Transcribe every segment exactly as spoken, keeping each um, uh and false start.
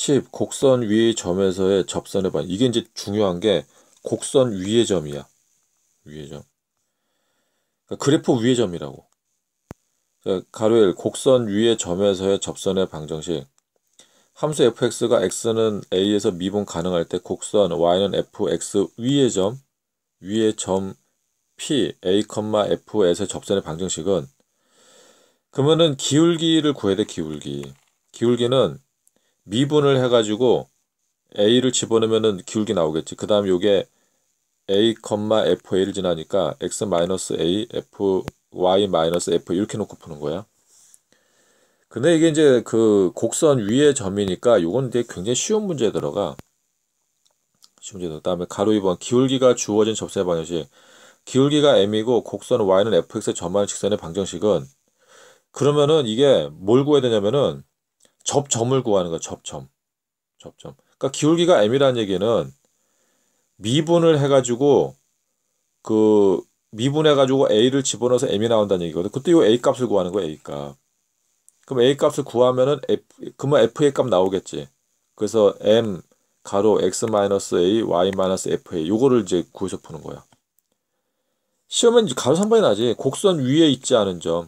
십. 곡선 위의 점에서의 접선의 방. 이게 이제 중요한 게 곡선 위의 점이야. 위의 점. 그러니까 그래프 위의 점이라고. 그러니까 가로 일 곡선 위의 점에서의 접선의 방정식. 함수 fx가 x는 a에서 미분 가능할 때 곡선 y는 fx 위의 점, 위의 점 p a, f에서의 접선의 방정식은 그러면은 기울기를 구해야 돼. 기울기. 기울기는 미분을 해가지고 a를 집어넣으면은 기울기 나오겠지. 그 다음 요게 a, fa를 지나니까 x-a, f, y-f 이렇게 놓고 푸는 거야. 근데 이게 이제 그 곡선 위의 점이니까 요건 되게 굉장히 쉬운 문제에 들어가. 쉬운 문제. 그다음에 가로 이 번 기울기가 주어진 접선의 방정식. 기울기가 m이고 곡선 y는 fx에 점하는 직선의 방정식은 그러면은 이게 뭘 구해야 되냐면은 접점을 구하는 거야. 접점. 접점. 그러니까 기울기가 m이라는 얘기는 미분을 해가지고 그 미분해가지고 a를 집어넣어서 m이 나온다는 얘기거든. 그때 이 a 값을 구하는 거야. a 값. 그럼 a 값을 구하면은 f, 그러면 f의 값 나오겠지. 그래서 m 가로 x-a, y-fa 요거를 이제 구해서 푸는 거야. 시험엔 가로 삼 번이 나지. 곡선 위에 있지 않은 점.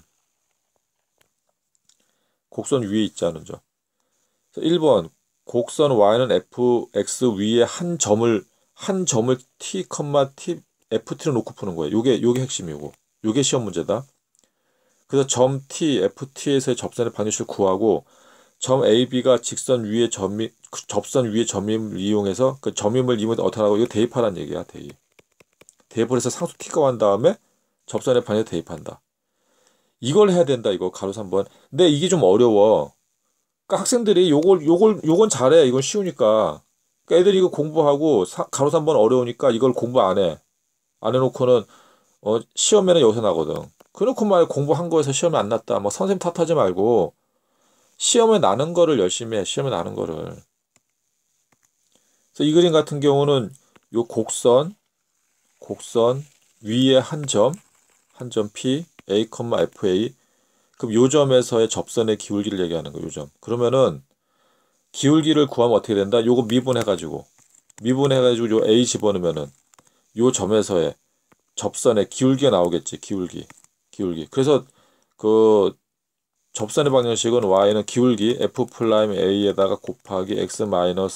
곡선 위에 있지 않은 점. 일 번 곡선 y는 fx 위에 한 점을 한 점을 t, t, ft로 놓고 푸는 거예요. 요게 요게 핵심이고. 요게 시험 문제다. 그래서 점 t, ft에서의 접선의 방정식을 구하고 점 ab가 직선 위에 점이 접선 위에 점임을 이용해서 그 점임을 이용해서 어떻게 하라고 이거 대입하라는 얘기야. 대입. 대입을 해서 상수 t가 한 다음에 접선의 방정식 대입한다. 이걸 해야 된다. 이거 가로 삼 번. 근데 이게 좀 어려워. 그러니까 학생들이 요걸 요걸 요건 잘해. 이건 쉬우니까. 그러니까 애들이 이거 공부하고 사, 가로 삼 번 어려우니까 이걸 공부 안 해. 안 해놓고는 어, 시험에는 여기서 나거든. 그놓고 말 공부한 거에서 시험에 안 났다. 뭐 선생님 탓하지 말고 시험에 나는 거를 열심히 해. 시험에 나는 거를. 그래서 이 그림 같은 경우는 요 곡선 곡선 위에 한 점, 한 점 P, A, fa. 그럼 요 점에서의 접선의 기울기를 얘기하는 거예요. 요 점. 그러면은 기울기를 구하면 어떻게 된다? 요거 미분해가지고 미분해가지고 요 A 집어넣으면은 요 점에서의 접선의 기울기가 나오겠지. 기울기. 기울기. 그래서 그 접선의 방정식은 y는 기울기 f'-a에다가 곱하기 x-a,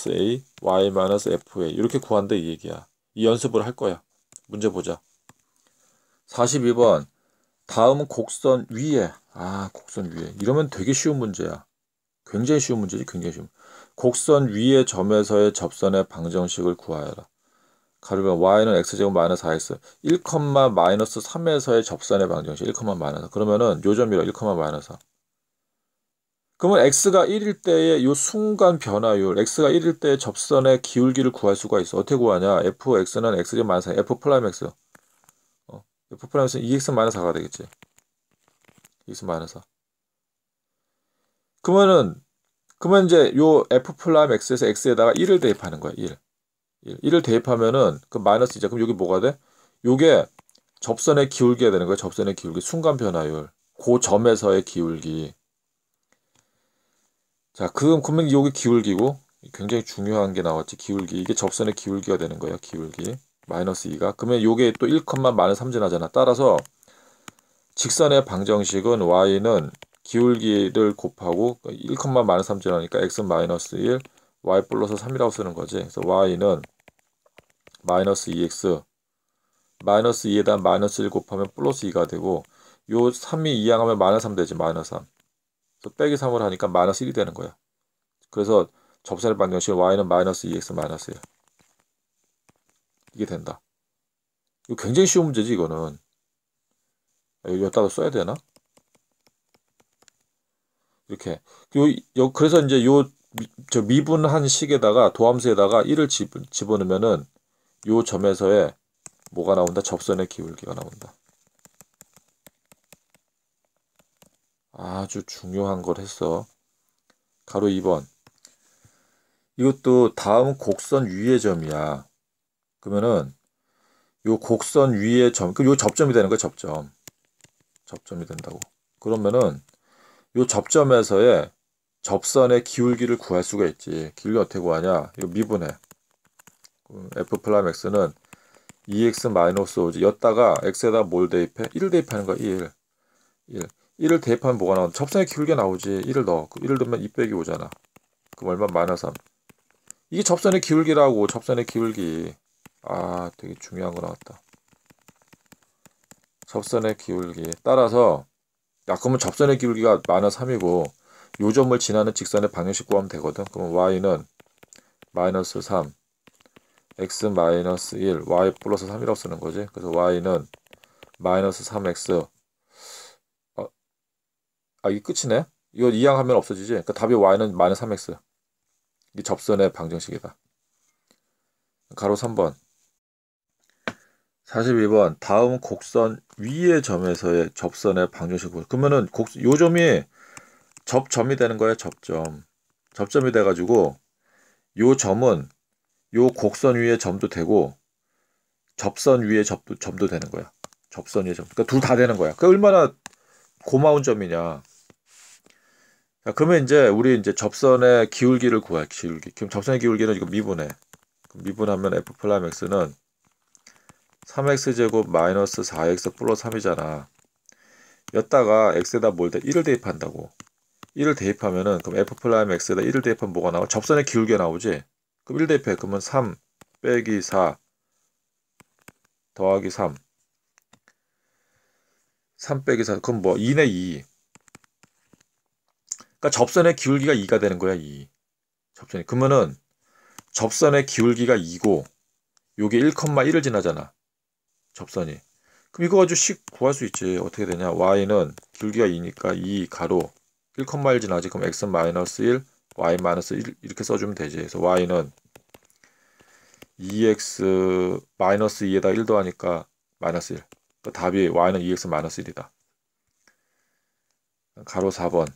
y-fa 이렇게 구한다 이 얘기야. 이 연습을 할 거야. 문제 보자. 사십이 번 다음은 곡선 위에. 아, 곡선 위에. 이러면 되게 쉬운 문제야. 굉장히 쉬운 문제지. 굉장히 쉬운. 곡선 위의 점에서의 접선의 방정식을 구하여라. 가르면 y는 x제곱 마이너스 사 엑스 일, 마이너스 삼에서의 접선의 방정식 일, 마이너스 그러면은 요 점이라 일, 마이너스 사. 그러면 x가 일일 때의 요 순간 변화율 x가 일일 때의 접선의 기울기를 구할 수가 있어. 어떻게 구하냐? fx는 x제곱 마이너스 사 f 프라임 x 어, f 프라임 x는 이 엑스 마이너스 사가 되겠지. 이 엑스 마이너스 사. 그러면은 그러면 이제 요 f 프라임 x에서 x에다가 일을 대입하는 거야. 일. 일을 대입하면은 그 마이너스 이제 그럼 여기 뭐가 돼? 요게 접선의 기울기가 되는 거야. 접선의 기울기 순간 변화율. 그 점에서의 기울기. 자, 그 그러면 여기 기울기고 굉장히 중요한 게 나왔지. 기울기. 이게 접선의 기울기가 되는 거야. 기울기. 마이너스 이가. 그러면 요게 또 일, 마이너스 삼 지나잖아. 따라서 직선의 방정식은 y는 기울기를 곱하고 일, 마이너스 삼 지나니까 x 마이너스 일, y 플러스 삼이라고 쓰는 거지. 그래서 y는 마이너스 이 엑스 마이너스 이에다 마이너스 일 곱하면 플러스 이가 되고 요 삼이 이항하면 마이너스 삼 되지. 마이너스 삼. 그래서 빼기 삼을 하니까 마이너스 일이 되는 거야. 그래서 접선의 방정식 y는 마이너스 이 엑스 마이너스 일. 이게 된다. 이거 굉장히 쉬운 문제지 이거는. 여기다가 써야 되나? 이렇게. 요, 요 그래서 이제 요 저 미분한 식에다가 도함수에다가 일을 집, 집어넣으면은 요 점에서의 뭐가 나온다? 접선의 기울기가 나온다. 아주 중요한 걸 했어. 가로 이 번. 이것도 다음 곡선 위의 점이야. 그러면은 요 곡선 위의 점, 그 요 접점이 되는 거야. 접점. 접점이 된다고. 그러면은 요 접점에서의 접선의 기울기를 구할 수가 있지. 기울기 어떻게 구하냐? 이거 미분해. f 플라임 x는 이 엑스 마이너스 오지. 였다가 x에다 뭘 대입해? 일을 대입하는 거야. 일. 일. 일을 대입하면 뭐가 나오나? 접선의 기울기가 나오지. 일을 넣어. 일을 넣으면 이 빼기 오잖아. 그럼 얼마? 마이너스 삼. 이게 접선의 기울기라고. 접선의 기울기. 아, 되게 중요한 거 나왔다. 접선의 기울기. 따라서 야, 그러면 접선의 기울기가 마이너스 삼이고 요 점을 지나는 직선의 방정식 구하면 되거든. 그럼 y는 마이너스 삼, x 마이너스 일, y 플러스 삼이라고 쓰는 거지. 그래서 y는 마이너스 삼 엑스. 아, 아 이게 끝이네. 이거 이항하면 없어지지. 그러니까 답이 y는 마이너스 삼 엑스. 이게 접선의 방정식이다. 가로 삼 번. 사십이 번. 다음 곡선 위의 점에서의 접선의 방정식. 그러면은 곡, 요 점이 접점이 되는 거야. 접점. 접점이 돼가지고 요 점은 요 곡선 위의 점도 되고 접선 위의 점도, 점도 되는 거야. 접선 위의 점. 그러니까 둘 다 되는 거야. 그러니까 얼마나 고마운 점이냐. 자, 그러면 이제 우리 이제 접선의 기울기를 구해. 기울기. 그럼 접선의 기울기는 이거 미분해. 미분하면 f 플라임 x는 삼 엑스 제곱 마이너스 사 엑스 플러스 삼이잖아. 였다가 x에다 뭘 대? 일을 대입한다고. 일을 대입하면은 그럼 f 플라임 x에다 일을 대입하면 뭐가 나와? 접선의 기울기가 나오지. 그럼 일 대입해. 그러면 삼 빼기 사 더하기 삼. 삼 빼기 사. 그럼 뭐 이네 이. 그러니까 접선의 기울기가 이가 되는 거야. 이. 접선이. 그러면은 접선의 기울기가 이고 요게 일, 일을 지나잖아. 접선이. 그럼 이거 가지고 식 구할 수 있지. 어떻게 되냐? y는 기울기가 이니까 이 가로 일, 일 지나지. 그럼 x 마이너스 일, y 마이너스 일 이렇게 써주면 되지. 그래서 y는 이 엑스 마이너스 이에다 일 더하니까 마이너스 일. 그 답이 y는 이 엑스 마이너스 일이다. 가로 사 번.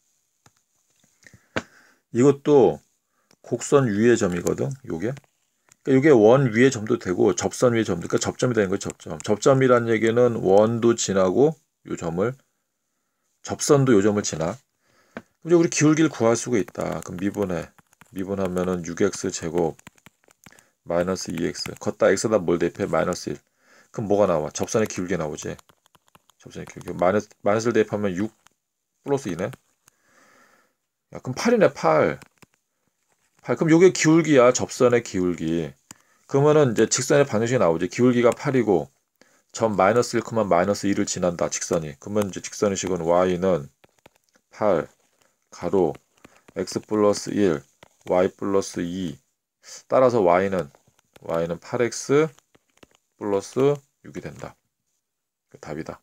이것도 곡선 위의 점이거든. 요게. 그러니까 요게 원 위의 점도 되고 접선 위의 점도. 그러니까 접점이 되는 거예요. 접점. 접점이란 얘기는 원도 지나고 요 점을 접선도 요 점을 지나. 이제 우리 기울기를 구할 수가 있다. 그럼 미분해. 미분하면은 육 엑스 제곱 마이너스 이 엑스. 걷다 x에다 뭘 대입해? 마이너스 일. 그럼 뭐가 나와? 접선의 기울기 나오지. 접선의 기울기. 마이너스, 마이너스를 대입하면 육 플러스 이네. 야, 그럼 팔이네, 팔. 팔. 그럼 요게 기울기야. 접선의 기울기. 그러면은 이제 직선의 방정식이 나오지. 기울기가 팔이고 점 마이너스 일, 마이너스 일을 지난다. 직선이. 그러면 이제 직선의 식은 y는 팔 가로 x 플러스 일, y 플러스 이. 따라서 y는 y는 팔 엑스 플러스 육이 된다. 답이다.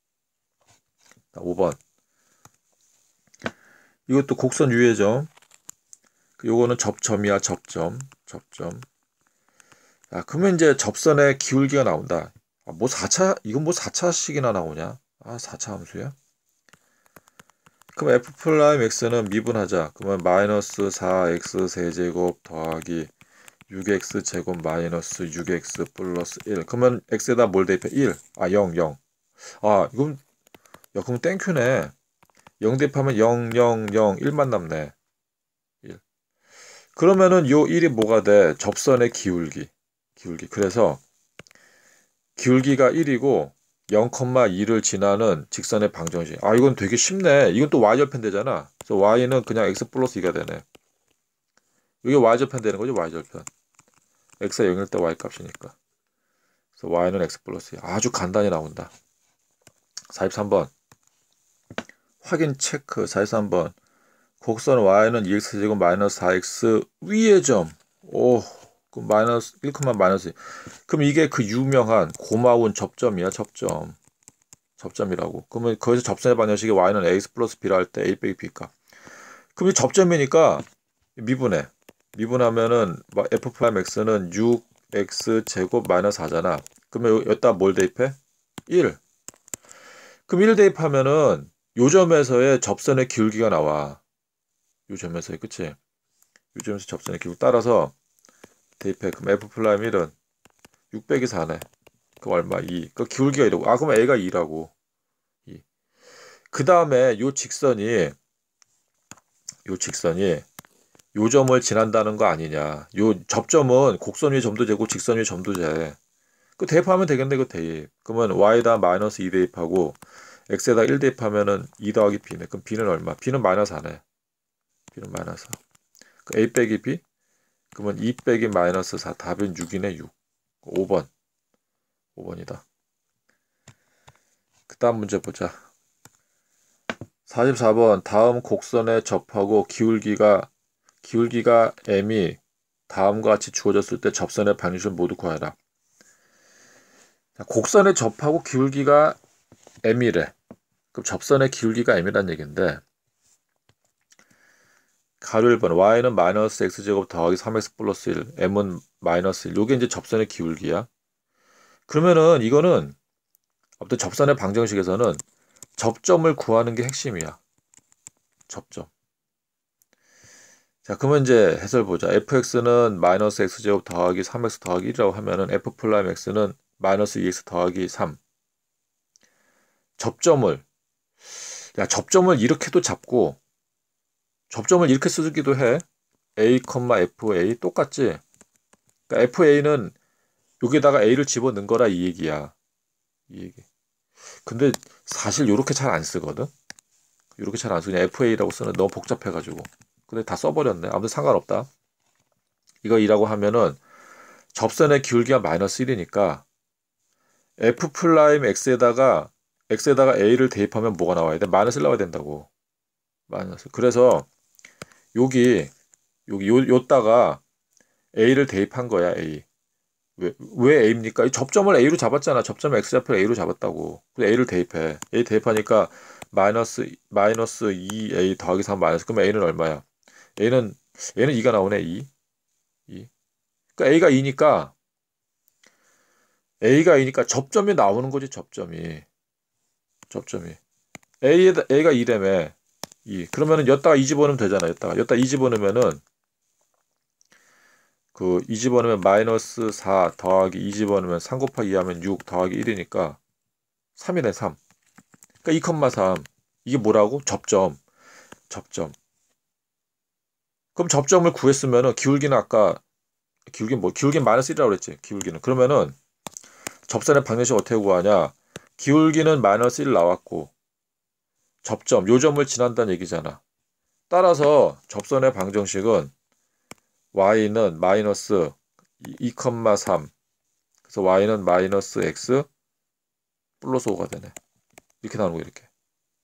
오 번. 이것도 곡선 위의 점. 요거는 접점이야. 접점. 접점. 아, 그러면 이제 접선의 기울기가 나온다. 아, 뭐 사 차, 이건 뭐 사 차씩이나 나오냐? 아, 사 차 함수야? 그럼 f 플라임 x는 미분하자. 그러면 마이너스 사 엑스 세제곱 더하기 육 엑스 제곱 마이너스 육 엑스 플러스 일. 그러면 x에다 뭘 대입해? 일. 아, 영, 영. 아, 이건, 야, 그럼 땡큐네. 영 대입하면 영, 영, 영, 일만 남네. 일. 그러면은 요 일이 뭐가 돼? 접선의 기울기. 기울기. 그래서 기울기가 일이고 영, 이를 지나는 직선의 방정식. 아, 이건 되게 쉽네. 이건 또 y절편 되잖아. 그래서 y는 그냥 x 플러스 이가 되네. 이게 y절편 되는 거죠, y절편. x가 영일 때 y 값이니까. 그래서 y는 x 플러스 이. 아주 간단히 나온다. 사십삼 번. 확인 체크. 사십삼 번. 곡선 y는 이 엑스 제곱 마이너스 사 엑스 위의 점. 오, 그 마이너스 일, 마이너스 이. 그럼 이게 그 유명한 고마운 접점이야, 접점. 접점이라고. 그러면 거기서 접선의 방정식이 y는 ax 플러스 b라 할 때 a 빼기 b 값. 그럼 이 접점이니까 미분해. 미분하면은 f 프라임 x는 육 엑스 제곱 마이너스 사잖아. 그러면 여기다 뭘 대입해? 일. 그럼 일 대입하면은 요 점에서의 접선의 기울기가 나와. 요 점에서의, 그치? 요 점에서 접선의 기울기 따라서 대입해. 그럼 f 프라임 일은 육 빼기 사네. 그럼 얼마? 이. 그 기울기가 이라고. 아, 그럼 a가 이라고. 이. 그 다음에 요 직선이 요 직선이 요 점을 지난다는 거 아니냐. 요 접점은 곡선 위에 점도 재고 직선 위에 점도 재. 그 대입하면 되겠네, 그 대입. 그러면 y에다 마이너스 이 대입하고 x에다 일 대입하면은 이 더하기 b네. 그럼 b는 얼마? b는 마이너스 사네. b는 마이너스 사. 그 a 빼기 b? 그러면 이 빼기 마이너스 사. 답은 육이네, 육. 오 번. 오 번이다. 그 다음 문제 보자. 사십사 번. 다음 곡선에 접하고 기울기가 기울기가 m이 다음과 같이 주어졌을 때 접선의 방정식을 모두 구하라. 자, 곡선에 접하고 기울기가 m이래. 그럼 접선의 기울기가 m이란 얘기인데 가로 일 번 y는 마이너스 x제곱 더하기 삼 엑스 플러스 일, m은 마이너스 일. 요게 이제 접선의 기울기야. 그러면은 이거는 어떤 접선의 방정식에서는 접점을 구하는 게 핵심이야. 접점. 자, 그러면 이제 해설 보자. fx는 마이너스 x제곱 더하기 삼 엑스 더하기 일이라고 하면은 f 플라임 x는 마이너스 이 엑스 더하기 삼. 접점을 야, 접점을 이렇게도 잡고 접점을 이렇게 쓰기도 해. a, fa 똑같지? 그러니까 fa는 여기다가 a를 집어넣은 거라 이 얘기야. 이 얘기. 근데 사실 요렇게 잘 안 쓰거든. 이렇게 잘 안 쓰고 그냥 fa라고 쓰는 너무 복잡해가지고. 근데 다 써버렸네. 아무튼 상관없다. 이거 이라고 하면은 접선의 기울기가 마이너스 일이니까 f 플라임 x에다가 x에다가 a를 대입하면 뭐가 나와야 돼? 마이너스 일 나와야 된다고. 마이너스. 그래서 여기 여기 요 요다가 a를 대입한 거야. a. 왜, 왜 a입니까? 이 접점을 a로 잡았잖아. 접점을 x좌표 a로 잡았다고. 그래서 a를 대입해. a 대입하니까 마이너스 마이너스 이 a 더하기 삼 마이너스. 그러면 a는 얼마야? a는 a는 이가 나오네. 이. 이. 그러니까 a가 이니까 a가 이니까 접점이 나오는 거지. 접점이. 접점이. a a가 이라며. 이. 그러면은 여기다가 이 집어넣으면 되잖아. 여기다가 여기다 이 집어넣으면은 그 이 집어넣으면 마이너스 사 더하기 이 집어넣으면 삼 곱하기 이 하면 육 더하기 일이니까 삼이네. 삼. 그러니까 이, 삼. 이게 뭐라고? 접점. 접점. 그럼 접점을 구했으면은 기울기는 아까 기울기는 뭐 기울기는 마이너스 일이라고 그랬지. 기울기는. 그러면은 접선의 방정식 어떻게 구하냐? 기울기는 마이너스 일 나왔고 접점, 요 점을 지난다는 얘기잖아. 따라서 접선의 방정식은 y는 마이너스 이, 삼. 그래서 y는 마이너스 x 플러스 오가 되네. 이렇게 나오는 거 이렇게.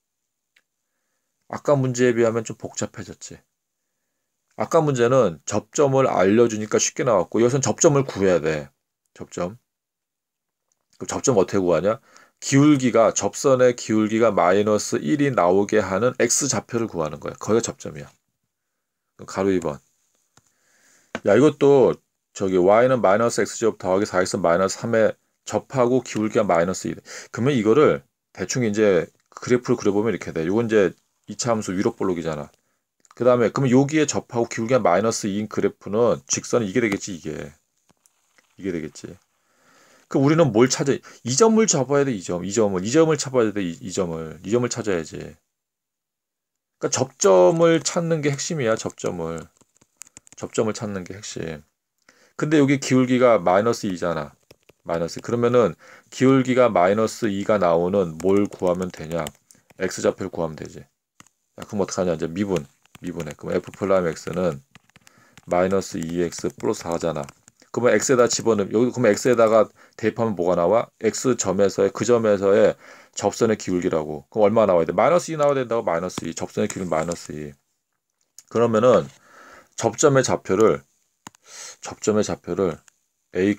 아까 문제에 비하면 좀 복잡해졌지. 아까 문제는 접점을 알려주니까 쉽게 나왔고 여기서는 접점을 구해야 돼. 접점. 그럼 접점 어떻게 구하냐? 기울기가 접선의 기울기가 마이너스 일이 나오게 하는 x좌표를 구하는 거야. 거기가 접점이야. 가로 이 번. 야, 이것도 저기 y는 마이너스 x제곱 더하기 사 엑스 마이너스 삼에 접하고 기울기가 마이너스 일. 그러면 이거를 대충 이제 그래프를 그려보면 이렇게 돼. 이건 이제 이 차 함수 위로볼록이잖아. 그 다음에 그러면 여기에 접하고 기울기가 마이너스 이인 그래프는 직선은 이게 되겠지. 이게. 이게 되겠지. 그 우리는 뭘 찾아? 이 점을 잡아야 돼. 이 점. 이 점을. 이 점을 찾아야 돼. 이, 이 점을. 이 점을 찾아야지. 그러니까 접점을 찾는 게 핵심이야. 접점을. 접점을 찾는 게 핵심. 근데 여기 기울기가 마이너스 이잖아. 마이너스. 그러면은 기울기가 마이너스 이가 나오는 뭘 구하면 되냐? x좌표를 구하면 되지. 야, 그럼 어떡하냐? 이제 미분. 미분해. 그럼 f 플라임 x는 마이너스 이 엑스 플러스 사잖아. 그러면 x에다 집어넣으면 여기 그러면 x에다가 대입하면 뭐가 나와? x점에서의 그 점에서의 접선의 기울기라고. 그럼 얼마 나와야 돼? 마이너스 이 나와야 된다고. 마이너스 이. 접선의 기울기 마이너스 이. 그러면은 접점의 좌표를 접점의 좌표를 a,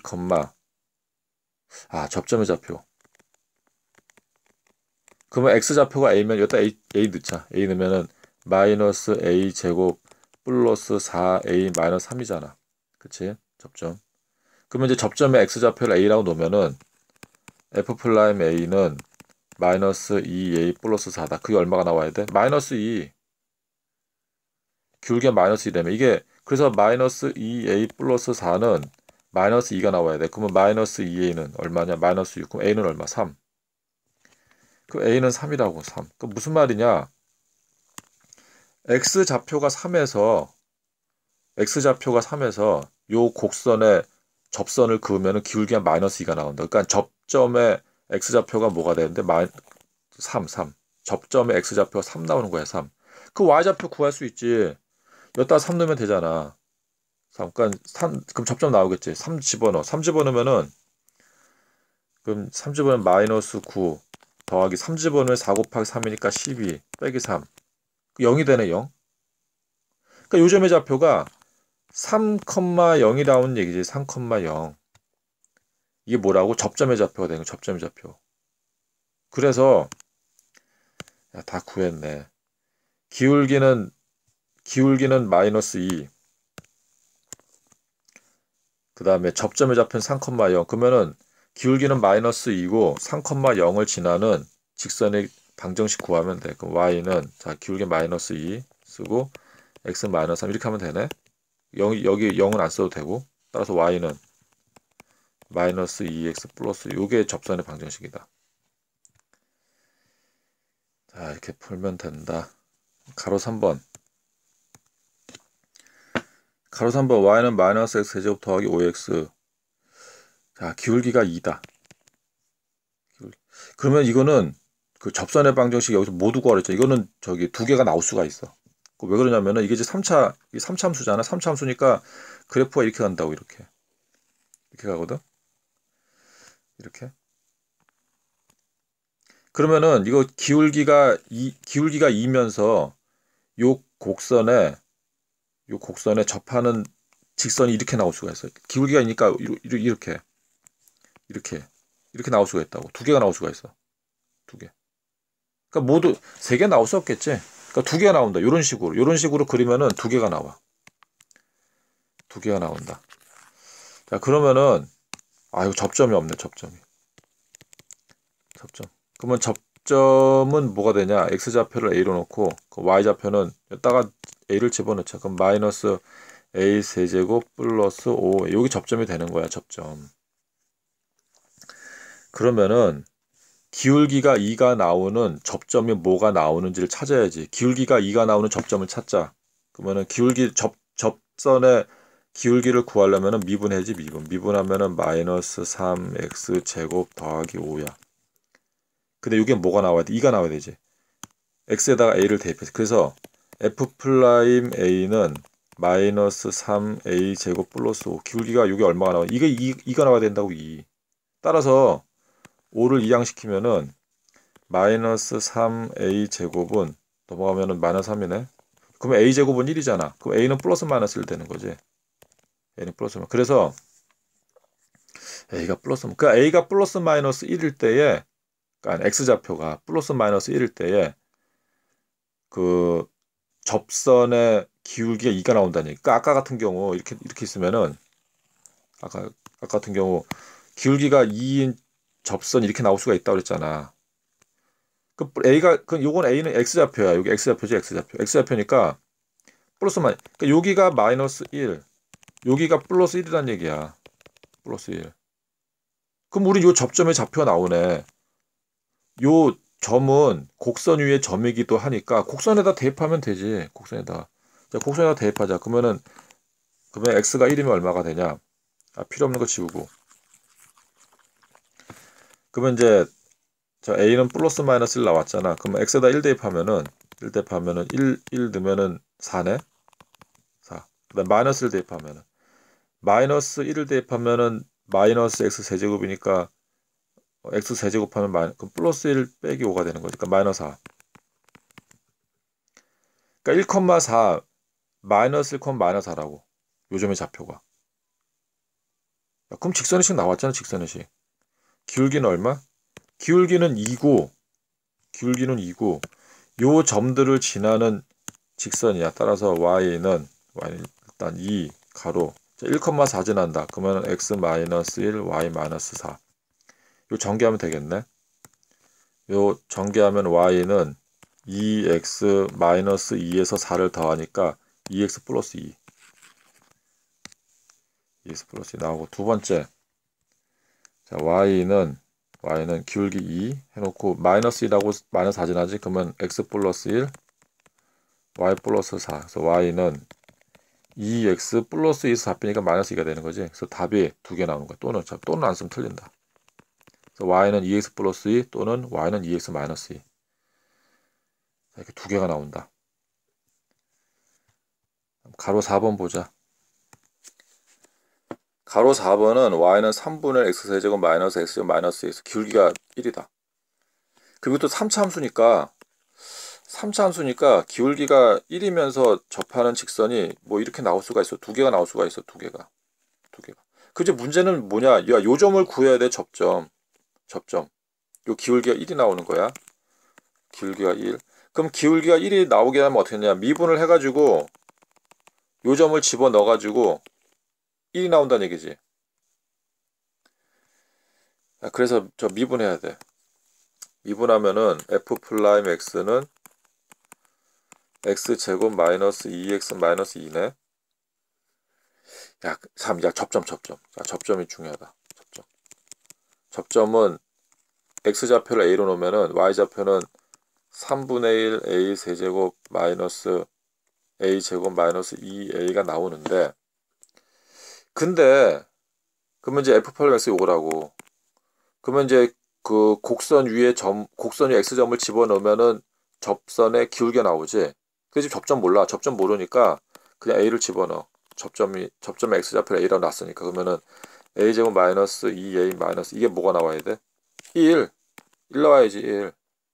아 접점의 좌표. 그러면 x좌표가 a면 여기다 a, a 넣자. a 넣으면은 마이너스 a 제곱 플러스 사 에이 마이너스 삼이잖아. 그치? 접점. 그러면 이제 접점의 x좌표를 a라고 놓으면은 f 플라임 a는 마이너스 이 에이 플러스 사다. 그게 얼마가 나와야 돼? 마이너스 이. 기울기가 마이너스 이라면 이게 그래서 마이너스 이 에이 플러스 사는 마이너스 이가 나와야 돼. 그러면 마이너스 이 에이는 얼마냐? 마이너스 육. 그럼 a는 얼마? 삼. 그 a는 삼이라고. 삼. 그 무슨 말이냐? x좌표가 삼에서 x좌표가 삼에서 요 곡선에 접선을 그으면 기울기가 마이너스 이가 나온다. 그러니까 접점의 x좌표가 뭐가 되는데 마, 삼, 삼. 접점의 x좌표가 삼 나오는 거야, 삼. 그 y좌표 구할 수 있지. 여기다 삼 넣으면 되잖아. 삼. 그러니까 삼, 그럼 접점 나오겠지. 삼 집어넣어. 삼 집어넣으면은 그럼 삼 집어넣으면 마이너스 구 더하기 삼 집어넣으면 사 곱하기 삼이니까 십이 빼기 삼. 영이 되네, 영. 그러니까 요점의 좌표가 삼, 영이라는 얘기지. 삼, 영. 이게 뭐라고? 접점의 좌표가 되는 거야. 접점의 좌표. 그래서 야, 다 구했네. 기울기는 기울기는 마이너스 이. 그 다음에 접점의 좌표는 삼, 영. 그러면은 기울기는 마이너스 이고 삼, 영을 지나는 직선의 방정식 구하면 돼. 그럼 y는 자 기울기 마이너스 이 쓰고 x 마이너스 삼 이렇게 하면 되네. 영, 여기 영은 안 써도 되고 따라서 y는 마이너스 이 엑스 플러스 요게 접선의 방정식이다. 자 이렇게 풀면 된다. 가로 삼 번 가로 삼 번 y는 마이너스 x 세제곱 더하기 오 엑스. 자 기울기가 이다. 기울기. 그러면 이거는 그 접선의 방정식 여기서 모두 구하랬죠. 이거는 저기 두 개가 나올 수가 있어. 왜 그러냐면은 이게 이제 삼 차 삼 차 함수잖아. 삼 차 함수니까 그래프가 이렇게 간다고. 이렇게 이렇게 가거든. 이렇게. 그러면은 이거 기울기가 이 기울기가 이면서 요 곡선에 요 곡선에 접하는 직선이 이렇게 나올 수가 있어요. 기울기가 있으니까 이렇게 이렇게 이렇게 나올 수가 있다고. 두 개가 나올 수가 있어. 두 개. 그러니까 모두 세 개 나올 수 없겠지. 그러니까 두 개가 나온다. 이런 식으로 이런 식으로 그리면은 두 개가 나와. 두 개가 나온다. 자 그러면은 아 이거 접점이 없네. 접점이. 접점. 그러면 접점은 뭐가 되냐? x좌표를 a로 놓고 그 y좌표는 여기다가 a를 집어넣자. 그럼 마이너스 a 세제곱 플러스 오. 여기 접점이 되는 거야. 접점. 그러면은 기울기가 이가 나오는 접점이 뭐가 나오는지를 찾아야지. 기울기가 이가 나오는 접점을 찾자. 그러면은 기울기 접 접선의 기울기를 구하려면은 미분해지 미분. 미분하면은 마이너스 삼 엑스 제곱 더하기 오야. 근데 이게 뭐가 나와야 돼? 이가 나와야 되지. x에다가 a를 대입해서. 그래서 f 프라임 a는 마이너스 삼 에이 제곱 플러스 오. 기울기가 이게 얼마가 나와? 이게 이, 이가 나와야 된다고. 이. 따라서 오를 이항시키면은 마이너스 삼 에이 제곱은 넘어가면은 마이너스 삼이네. 그러면 a 제곱은 일이잖아. 그럼 a는 플러스 마이너스 일 되는 거지. a는 플러스. 그래서 a가 플러스. 그러니까 a가 플러스 마이너스 일일 때에, 그러니까 x좌표가 플러스 마이너스 일일 때에 그 접선의 기울기가 이가 나온다니까. 아까 같은 경우 이렇게 이렇게 있으면은 아까 아까 같은 경우 기울기가 이인 접선 이렇게 나올 수가 있다고 그랬잖아. 그 a가 그 요건 a는 x좌표야. 여기 x좌표지. x좌표. x좌표니까 플러스 마이. 그러니까 여기가 마이너스 일, 여기가 플러스 일이란 얘기야. 플러스 일. 그럼 우리 요 접점의 좌표가 나오네. 요 점은 곡선 위의 점이기도 하니까 곡선에다 대입하면 되지. 곡선에다. 자, 곡선에다 대입하자. 그러면은 그러면 x가 일이면 얼마가 되냐? 아, 필요 없는 거 지우고. 그러면 이제 자, a는 플러스 마이너스 일 나왔잖아. 그러면 x에다 일 대입하면은 일 대입하면은 일, 일 넣으면은 사네. 사. 그다음 마이너스 일 대입하면은 마이너스 일을 대입하면은 마이너스 x 세제곱이니까 x 세제곱하면 마이, 그럼 플러스 일 빼기 오가 되는 거니까 마이너스 사. 그러니까 일, 사 마이너스 일, 마이너스 사라고. 요점의 좌표가. 야, 그럼 직선의 식 나왔잖아. 직선의 식. 기울기는 얼마? 기울기는 이고 기울기는 이고 요 점들을 지나는 직선이야. 따라서 y는 y는 일단 이 가로 일, 사 지난다. 그러면 x 마이너스 일, y 마이너스 사. 요 전개하면 되겠네. 요 전개하면 y는 이 엑스 마이너스 이에서 사를 더하니까 이 엑스 플러스 이. 이 엑스 플러스 이 나오고 두 번째. 자, y는 y는 기울기 이 해놓고 마이너스 일하고 마이너스 사 지나지. 그러면 x 플러스 일, y 플러스 사. 그래서 y는 이 엑스 플러스 이에서 사 빼니까 마이너스 이가 되는 거지. 그래서 답이 두 개 나오는 거야. 또는 또는 안 쓰면 틀린다. 그래서 y는 이 엑스 플러스 이 또는 y는 이 엑스 마이너스 이. 이렇게 두 개가 나온다. 가로 사 번 보자. 가로 사 번은 y는 삼분의 x세제곱 마이너스 x제곱 마이너스 이에서 기울기가 일이다. 그리고 또 삼 차 함수니까 삼 차 함수니까 기울기가 일이면서 접하는 직선이 뭐 이렇게 나올 수가 있어. 두 개가 나올 수가 있어. 두 개가. 두 개가. 그 이제 문제는 뭐냐? 야, 요 점을 구해야 돼. 접점. 접점. 요 기울기가 일이 나오는 거야. 기울기가 일. 그럼 기울기가 일이 나오게 하면 어떻게 했냐? 미분을 해가지고 요 점을 집어 넣어가지고 일이 나온다는 얘기지. 야, 그래서 저 미분해야 돼. 미분하면은 f 프라임 x는 x제곱 마이너스 이 엑스 마이너스 이네. 야, 삼, 야, 접점, 접점. 야, 접점이 중요하다. 접점. 접점은 x좌표를 a로 놓으면은 y좌표는 삼분의 일 a 세제곱 마이너스 a제곱 마이너스 이 에이가 나오는데, 근데 그러면 이제 f 플러스 x 요거라고. 그러면 이제 그 곡선 위에 점, 곡선 위에 x점을 집어넣으면은 접선의 기울기가 나오지. 그 집 접점 몰라. 접점 모르니까 그냥 a를 집어넣어. 접점이 접점의 x좌표를 a라고 놨으니까. 그러면은 a제곱 마이너스 이 에이 마이너스 이게 뭐가 나와야 돼? 일. 일 나와야지. 일.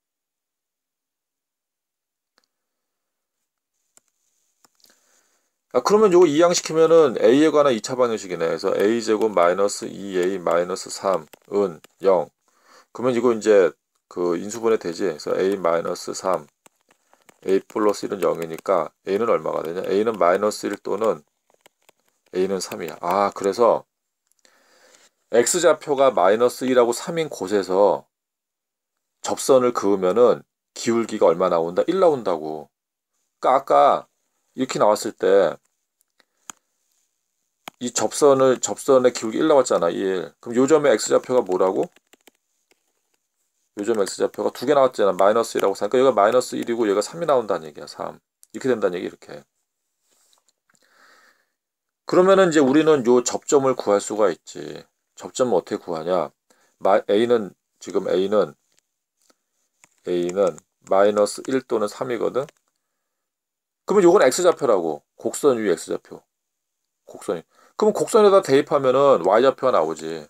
아, 그러면 요거 이항시키면은 a에 관한 이 차 방정식이네. 그래서 a제곱 마이너스 이 에이 마이너스 삼은 영. 그러면 이거 이제 그 인수분해 되지. 그래서 a 마이너스 삼, a 플러스 일은 영이니까 a는 얼마가 되냐? a는 마이너스 일 또는 a는 삼이야. 아, 그래서 x좌표가 마이너스 일하고 삼인 곳에서 접선을 그으면은 기울기가 얼마 나온다? 일 나온다고. 그러니까 아까 이렇게 나왔을 때 이 접선을 접선의 기울기 일 나왔잖아. 일. 그럼 요점의 x좌표가 뭐라고? 요점 x좌표가 두 개 나왔잖아. 마이너스 일하고 삼. 그러니까 여기가 마이너스 일이고 얘가 삼이 나온다는 얘기야. 삼. 이렇게 된다는 얘기 이렇게. 그러면은 이제 우리는 요 접점을 구할 수가 있지. 접점은 어떻게 구하냐? 마, a는 지금 a는 a는 마이너스 일 또는 삼이거든. 그러면 요건 x좌표라고. 곡선 위 x좌표. 곡선이. 그럼 곡선에다 대입하면은 y좌표가 나오지.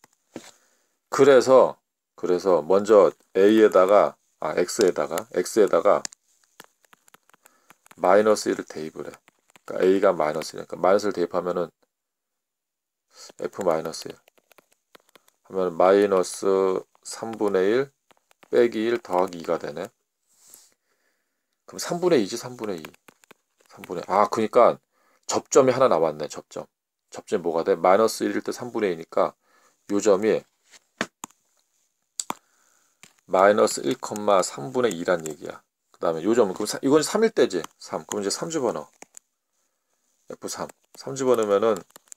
그래서 그래서 먼저 a에다가 아 x에다가 x에다가 마이너스 일을 대입을 해. 그러니까 a가 마이너스 일이니까 마이너스를 대입하면은 f 마이너스 일 하면 마이너스 삼분의 일 빼기 일 더하기 이가 되네. 그럼 삼분의 이지. 삼분의 이. 삼분의 아 그러니까 접점이 하나 나왔네. 접점. 접점이 뭐가 돼? 마이너스 일일 때 삼분의 이니까 요 점이 마이너스 일, 삼분의 이란 얘기야. 그 다음에 요 점은 그럼 사, 이건 삼일 때지. 삼. 그럼 이제 삼 집어넣어. 에프 삼. 삼 집어넣으면은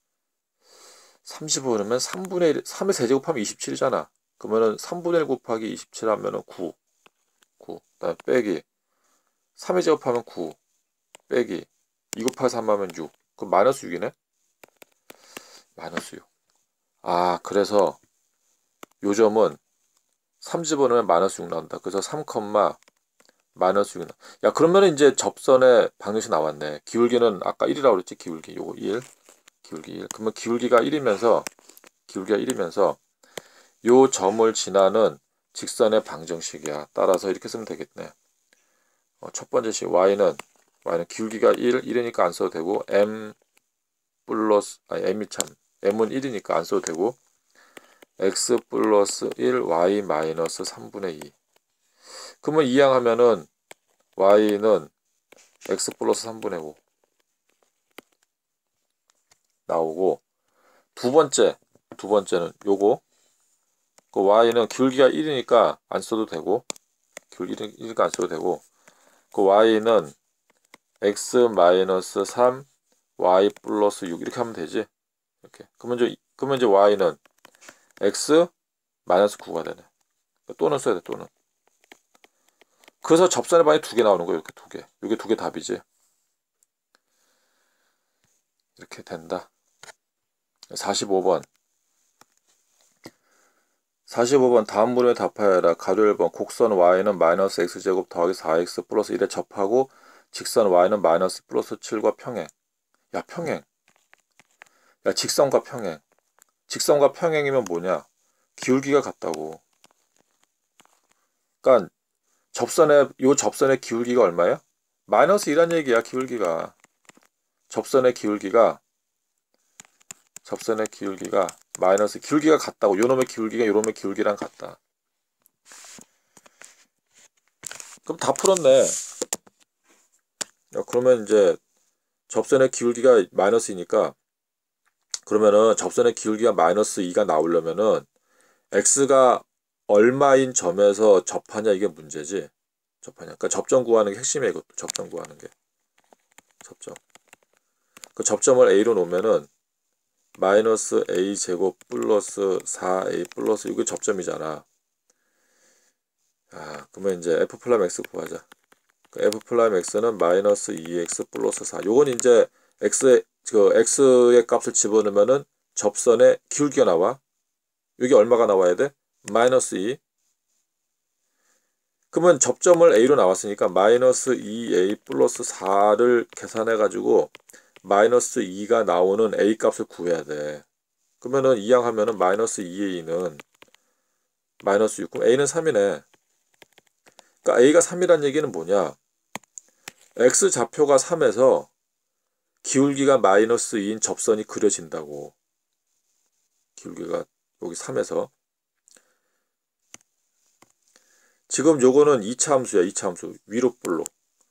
삼 집어넣으면 삼분의 일, 삼의 세제곱하면 이십칠이잖아. 그러면은 삼분의 일 곱하기 이십칠 하면은 구. 구. 그 다음에 빼기 삼의 제곱하면 구. 빼기 이 곱하기 삼 하면 육. 그럼 마이너스 육이네? 마이너스 육. 아, 그래서 요 점은 삼 집어넣으면 마이너스 육 나온다. 그래서 삼, 마이너스 육. 야, 그러면은 이제 접선의 방정식 나왔네. 기울기는 아까 일이라고 그랬지. 기울기. 요거 일. 기울기 일. 그러면 기울기가 일이면서 기울기가 일이면서 요 점을 지나는 직선의 방정식이야. 따라서 이렇게 쓰면 되겠네. 어, 첫 번째 식 y는 y는 기울기가 일, 일이니까 안 써도 되고 m 플러스 아니 m이 참 m은 일이니까 안 써도 되고 x 플러스 일, y 마이너스 삼분의 이. 그러면 이항하면은 y는 x 플러스 삼분의 오 나오고 두 번째 두 번째는 요거 그 y는 기울기가 일이니까 안 써도 되고 기울기 일이니까 안 써도 되고 그 y는 x 마이너스 삼, y 플러스 육 이렇게 하면 되지. 이렇게. 그러면 이제 그러면 이제 y는 x 마이너스 구가 되네. 또는 써야 돼. 또는. 그래서 접선의 방이 두 개 나오는 거예요. 이렇게 두 개. 이게 두 개 답이지. 이렇게 된다. 사십오 번. 사십오 번 다음 문에 답하여라. 가로 일 번 곡선 y는 마이너스 x제곱 더하기 사 엑스 플러스 일에 접하고 직선 y는 마이너스 플러스 칠과 평행. 야 평행. 야 직선과 평행. 직선과 평행이면 뭐냐? 기울기가 같다고. 그러니까 접선의 요 접선의 기울기가 얼마야? 마이너스 이란 얘기야. 기울기가. 접선의 기울기가 접선의 기울기가 마이너스 기울기가 같다고. 요놈의 기울기가 요놈의 기울기랑 같다. 그럼 다 풀었네. 야, 그러면 이제 접선의 기울기가 마이너스이니까 그러면은 접선의 기울기가 마이너스 이가 나오려면은 x가 얼마인 점에서 접하냐 이게 문제지. 접하냐. 그러니까 접점 구하는 게 핵심이야. 이것도 접점 구하는 게. 접점. 그 접점을 a로 놓으면은 마이너스 a 제곱 플러스 사 에이 플러스 이게 접점이잖아. 아, 그러면 이제 f 플럼 x 구하자. 그 f 플럼 x는 마이너스 이 엑스 플러스 사. 요건 이제 x의 그 x의 값을 집어넣으면은 접선의 기울기가 나와. 여기 얼마가 나와야 돼? 마이너스 이. 그러면 접점을 a로 나왔으니까 마이너스 이 에이 플러스 사를 계산해 가지고 마이너스 이가 나오는 a 값을 구해야 돼. 그러면은 이항하면은 마이너스 이 에이는 마이너스 육. 그럼 a는 삼이네. 그러니까 a가 삼이란 얘기는 뭐냐? x 좌표가 삼에서 기울기가 마이너스 이인 접선이 그려진다고. 기울기가 여기 삼에서. 지금 요거는 이 차 함수야. 이 차 함수. 위로 볼록.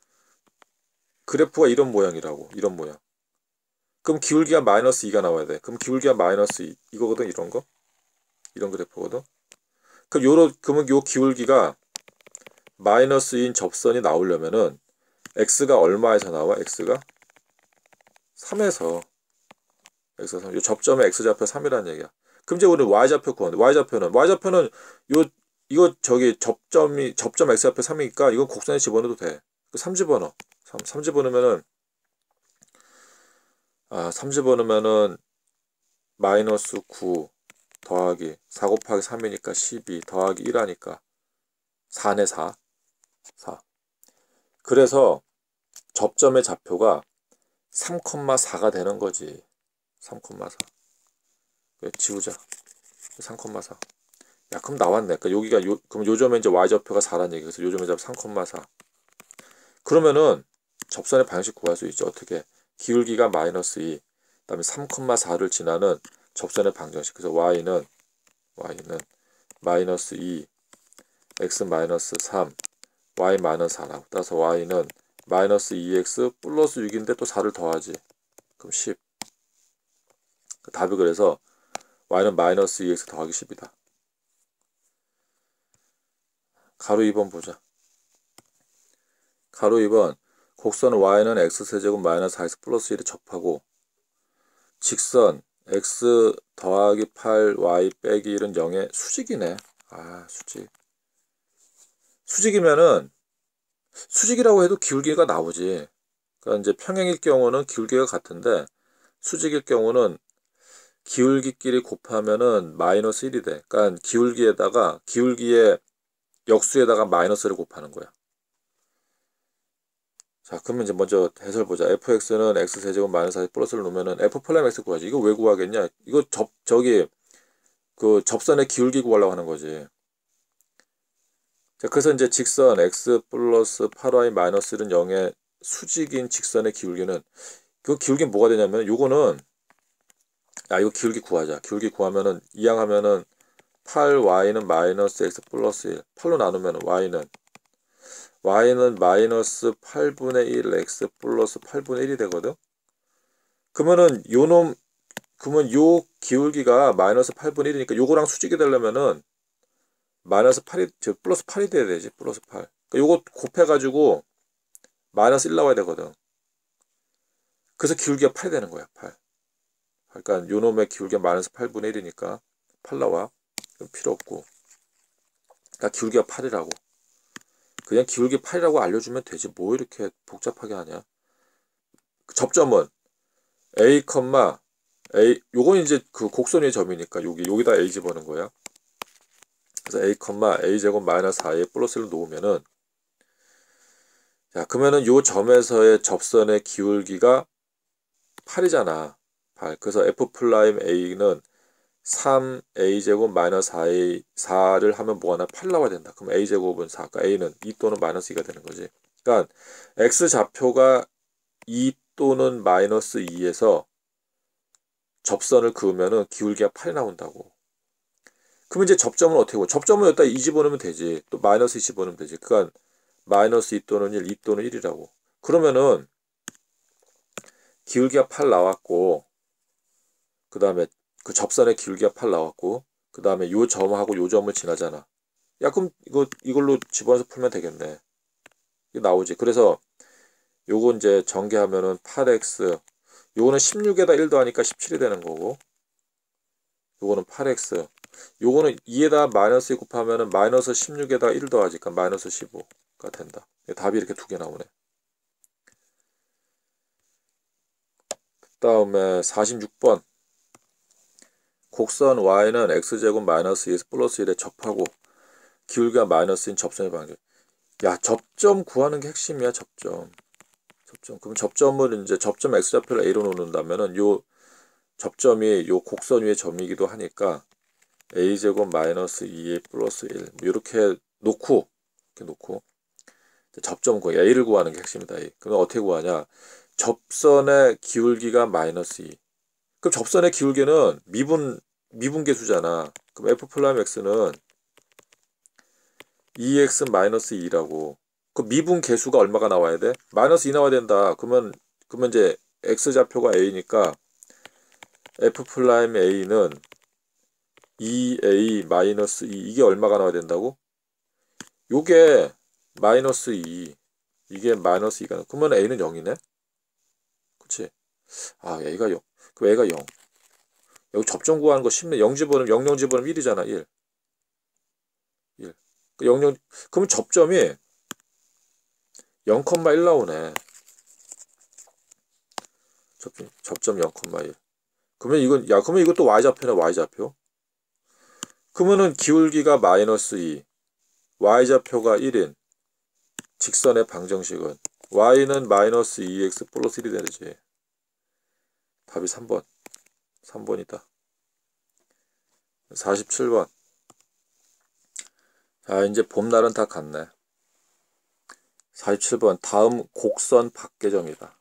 그래프가 이런 모양이라고. 이런 모양. 그럼 기울기가 마이너스 이가 나와야 돼. 그럼 기울기가 마이너스 이. 이거거든. 이런 거. 이런 그래프거든. 그럼 요로, 그러면 요 기울기가 마이너스 이인 접선이 나오려면은 x가 얼마에서 나와? x가 삼에서. x가 삼. 요 접점의 x좌표 삼이라는 얘기야. 그럼 이제 우리 y좌표 구하는데 y좌표는 y좌표는 요 이거 저기 접점이 접점 x좌표 삼이니까 이건 곡선에 집어넣어도 돼. 삼 집어넣어. 삼, 삼 집어넣으면은 아, 삼 집어넣으면은 마이너스 구 더하기 사 곱하기 삼이니까 십이 더하기 일 하니까 사네 사. 사. 그래서 접점의 좌표가 삼, 사가 되는 거지. 삼, 사. 지우자. 삼, 사. 야, 그럼 나왔네. 그러니까 여기가 요, 그럼 요점에 이제 y좌표가 사라는 얘기. 그래서 요점에 잡 삼, 사. 그러면은 접선의 방식 구할 수 있죠. 어떻게? 기울기가 마이너스 이, 그다음에 삼, 사를 지나는 접선의 방정식. 그래서 y는 y는 마이너스 이, x 마이너스 삼, y 마이너스 사라고. 따라서 y는 마이너스 이 엑스 플러스 육인데 또 사를 더하지. 그럼 십. 답이 그래서 y는 마이너스 이 엑스 더하기 십이다. 가로 이 번 보자. 가로 이 번 곡선 y는 x세제곱 마이너스 사 엑스 플러스 일에 접하고 직선 x 더하기 팔 와이 빼기 일은 영의 수직이네. 아, 수직. 수직이면은 수직이라고 해도 기울기가 나오지. 그러니까 이제 평행일 경우는 기울기가 같은데 수직일 경우는 기울기끼리 곱하면은 마이너스 일이 돼. 그러니까 기울기에다가 기울기의 역수에다가 마이너스를 곱하는 거야. 자, 그러면 이제 먼저 해설 보자. fx는 x세제곱 마이너스 사 플러스를 놓으면은 f 플라임 x 구하지. 이거 왜 구하겠냐? 이거 접 저기 그 접선의 기울기 구하려고 하는 거지. 자, 그래서 이제 직선 x 플러스 팔 와이 마이너스 일은 영의 수직인 직선의 기울기는 그 기울기는 뭐가 되냐면 요거는 야, 이거 기울기 구하자. 기울기 구하면은 이항하면은 팔 와이는 마이너스 x 플러스 일. 팔로 나누면 y는 y는 마이너스 팔분의 일 x 플러스 팔분의 일이 되거든. 그러면은 요놈 그러면 요 기울기가 마이너스 팔분의 일이니까 요거랑 수직이 되려면은 마이너스 팔이 즉 플러스 팔이 돼야 되지. 플러스 팔. 그러니까 요거 곱해가지고 마이너스 일 나와야 되거든. 그래서 기울기가 팔이 되는 거야. 팔. 그러니까 요놈의 기울기가 마이너스 팔분의 일이니까 팔 나와. 필요 없고. 그러니까 기울기가 팔이라고. 그냥 기울기 팔이라고 알려주면 되지. 뭐 이렇게 복잡하게 하냐. 접점은 A, A, 요건 이제 그 곡선 위의 점이니까 여기, 여기다 A 집어넣은 거야. 그래서 A, A제곱 마이너스 사에 플러스 일을 놓으면은, 자, 그러면은 요 점에서의 접선의 기울기가 팔이잖아. 팔. 그래서 F 플라임 A는 삼 A제곱 마이너스 사 A, 사를 하면 뭐가 나? 팔 나와야 된다. 그럼 A제곱은 사, 그러니까 A는 이 또는 마이너스 이가 되는 거지. 그러니까 X좌표가 이 또는 마이너스 이에서 접선을 그으면은 기울기가 팔 나온다고. 그러면 이제 접점은 어떻게 보고? 접점은 여기다 이 집어넣으면 되지. 또 마이너스 이 집어넣으면 되지. 그러니까 마이너스 이 또는 일, 이 또는 일이라고. 그러면은 기울기가 팔 나왔고, 그 다음에 그 접선의 기울기가 팔 나왔고, 그 다음에 요 점하고 요 점을 지나잖아. 야, 그럼 이거 이걸로 집어넣어서 풀면 되겠네. 이게 나오지. 그래서 요거 이제 전개하면은 팔 엑스, 요거는 십육에다 일 더하니까 십칠이 되는 거고, 요거는 팔 엑스, 요거는 이에다 마이너스 일 곱하면은 마이너스 십육에다 일 더하지. 그러니까 마이너스 십오가 된다. 답이 이렇게 두 개 나오네. 그 다음에 사십육 번. 곡선 Y는 X제곱 마이너스 이에서 플러스 일에 접하고 기울기가 마이너스인 접선의 방정. 야, 접점 구하는 게 핵심이야. 접점. 접점. 그럼 접점을 이제 접점 X좌표를 A로 놓는다면은 요 접점이 요 곡선 위의 점이기도 하니까 A제곱 마이너스 이에 플러스 일 이렇게 놓고 이렇게 놓고 접점 구해. A를 구하는 게 핵심이다. A. 그럼 어떻게 구하냐? 접선의 기울기가 마이너스 이. 그럼 접선의 기울기는 미분 미분계수잖아. 그럼 F 플라임 X는 이 엑스 마이너스 이라고. 그 미분계수가 얼마가 나와야 돼? 마이너스 이 나와야 된다. 그러면 그러면 이제 X좌표가 A니까 F 플라임 A는 이 에이 마이너스 이, 이게 얼마가 나와야 된다고? 요게 마이너스 이, 이게 마이너스 이가, 그러면 A는 영이네? 그치? 아, A가 영. 그 A가 영. 여기 접점 구하는 거 쉽네. 영 집어넣으면 영, 영 집어넣으면 일이잖아. 일. 일. 그 영, 영, 그러면 접점이 영, 일 나오네. 접점, 접점 영, 일. 그러면 이건, 야, 그러면 이것도 Y좌표네, Y좌표. 그러면은 기울기가 마이너스 이, Y좌표가 일인 직선의 방정식은 Y는 마이너스 이 엑스 플러스 일이 되지. 답이 삼 번. 삼 번이다. 사십칠 번. 자, 이제 봄날은 다 갔네. 사십칠 번. 다음 곡선 밖의 점이다.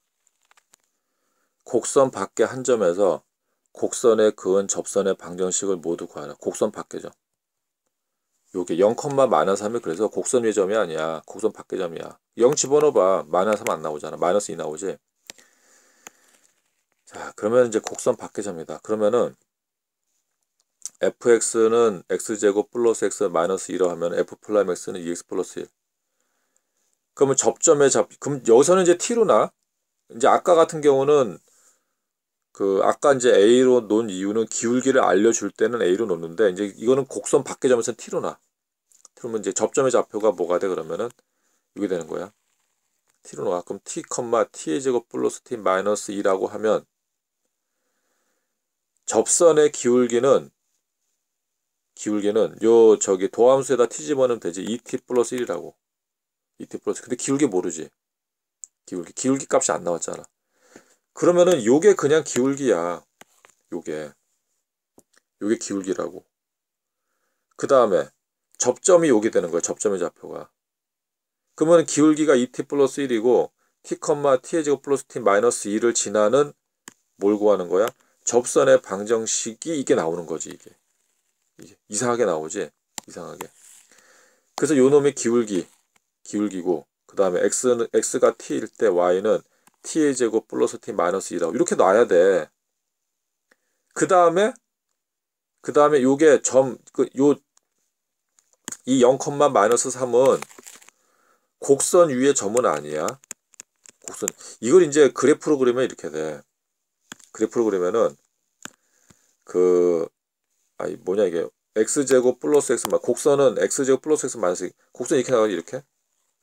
곡선 밖의 한 점에서 곡선에 그은 접선의 방정식을 모두 구하라. 곡선 밖의 점. 요게 영, 마이너스 삼이 그래서 곡선 위의 점이 아니야. 곡선 밖의 점이야. 영 집어넣어봐. 마이너스 삼 안 나오잖아. 마이너스 이 나오지. 자, 그러면 이제 곡선 밖의 점이다. 그러면은 fx는 x제곱 플러스 x 마이너스 이로 하면 f 플라임 x는 이 엑스 플러스 일. 그러면 접점의 잡, 그럼 여기서는 이제 t로 나. 이제 아까 같은 경우는 그 아까 이제 a로 놓은 이유는 기울기를 알려줄 때는 a로 놓는데 이제 이거는 곡선 밖의 점에서는 t로 나. 그러면 이제 접점의 좌표가 뭐가 돼? 그러면은 이게 되는 거야. t로 놔. 그럼 t, t의 제곱 플러스 t 마이너스 이라고 하면 접선의 기울기는 기울기는 요 저기 도함수에다 t 집어넣으면 되지. 이 티 플러스 일이라고. 이 티 플러스. 근데 기울기 모르지. 기울기. 기울기 값이 안 나왔잖아. 그러면은 요게 그냥 기울기야. 요게. 요게 기울기라고. 그 다음에 접점이 요게 되는 거야. 접점의 좌표가. 그러면 기울기가 이 티 플러스 일이고 t, t의 제곱 플러스 t 마이너스 이를 지나는 뭘 구하는 거야? 접선의 방정식이 이게 나오는 거지. 이게. 이게. 이상하게 나오지. 이상하게. 그래서 요 놈의 기울기. 기울기고 그 다음에 x는 x가 t일 때 y는 t의 제곱 플러스 t 마이너스 이라고 이렇게 놔야 돼. 그 다음에 그 다음에 요게 점 그 요 이 영, 마이너스 삼은 곡선 위의 점은 아니야. 곡선 이걸 이제 그래프로 그리면 이렇게 돼. 그래프로 그리면은 그 아니 뭐냐 이게 x제곱 플러스 x 곡선은 x제곱 플러스 x 마이너스 곡선 이렇게 나가지 이렇게.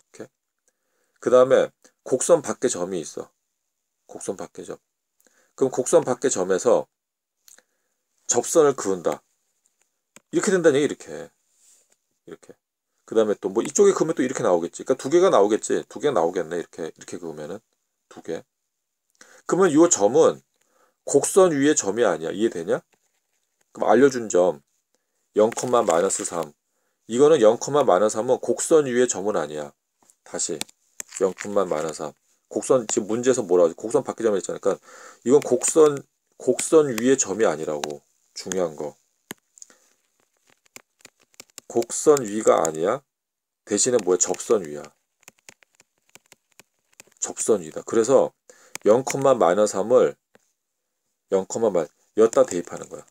그 다음에 곡선 밖에 점이 있어. 곡선 밖에 점. 그럼 곡선 밖에 점에서 접선을 그은다. 이렇게 된다는 얘기 이렇게. 이렇게. 그 다음에 또 뭐 이쪽에 그으면 또 이렇게 나오겠지. 그러니까 두 개가 나오겠지. 두 개가 나오겠네. 이렇게 이렇게 그으면은 두 개. 그러면 이 점은 곡선 위의 점이 아니야. 이해되냐? 그럼 알려준 점 영, 마이너스 삼. 이거는 영, 마이너스 삼은 곡선 위의 점은 아니야. 다시 영, 마이너스 삼. 곡선 지금 문제에서 뭐라고 하지? 곡선 밖에 점이 있잖아. 그러니까 이건 곡선 곡선 위의 점이 아니라고. 중요한 거. 곡선 위가 아니야. 대신에 뭐야? 접선 위야. 접선 위다. 그래서 영, 마이너스 삼을 영, 마 여기다 대입하는 거야.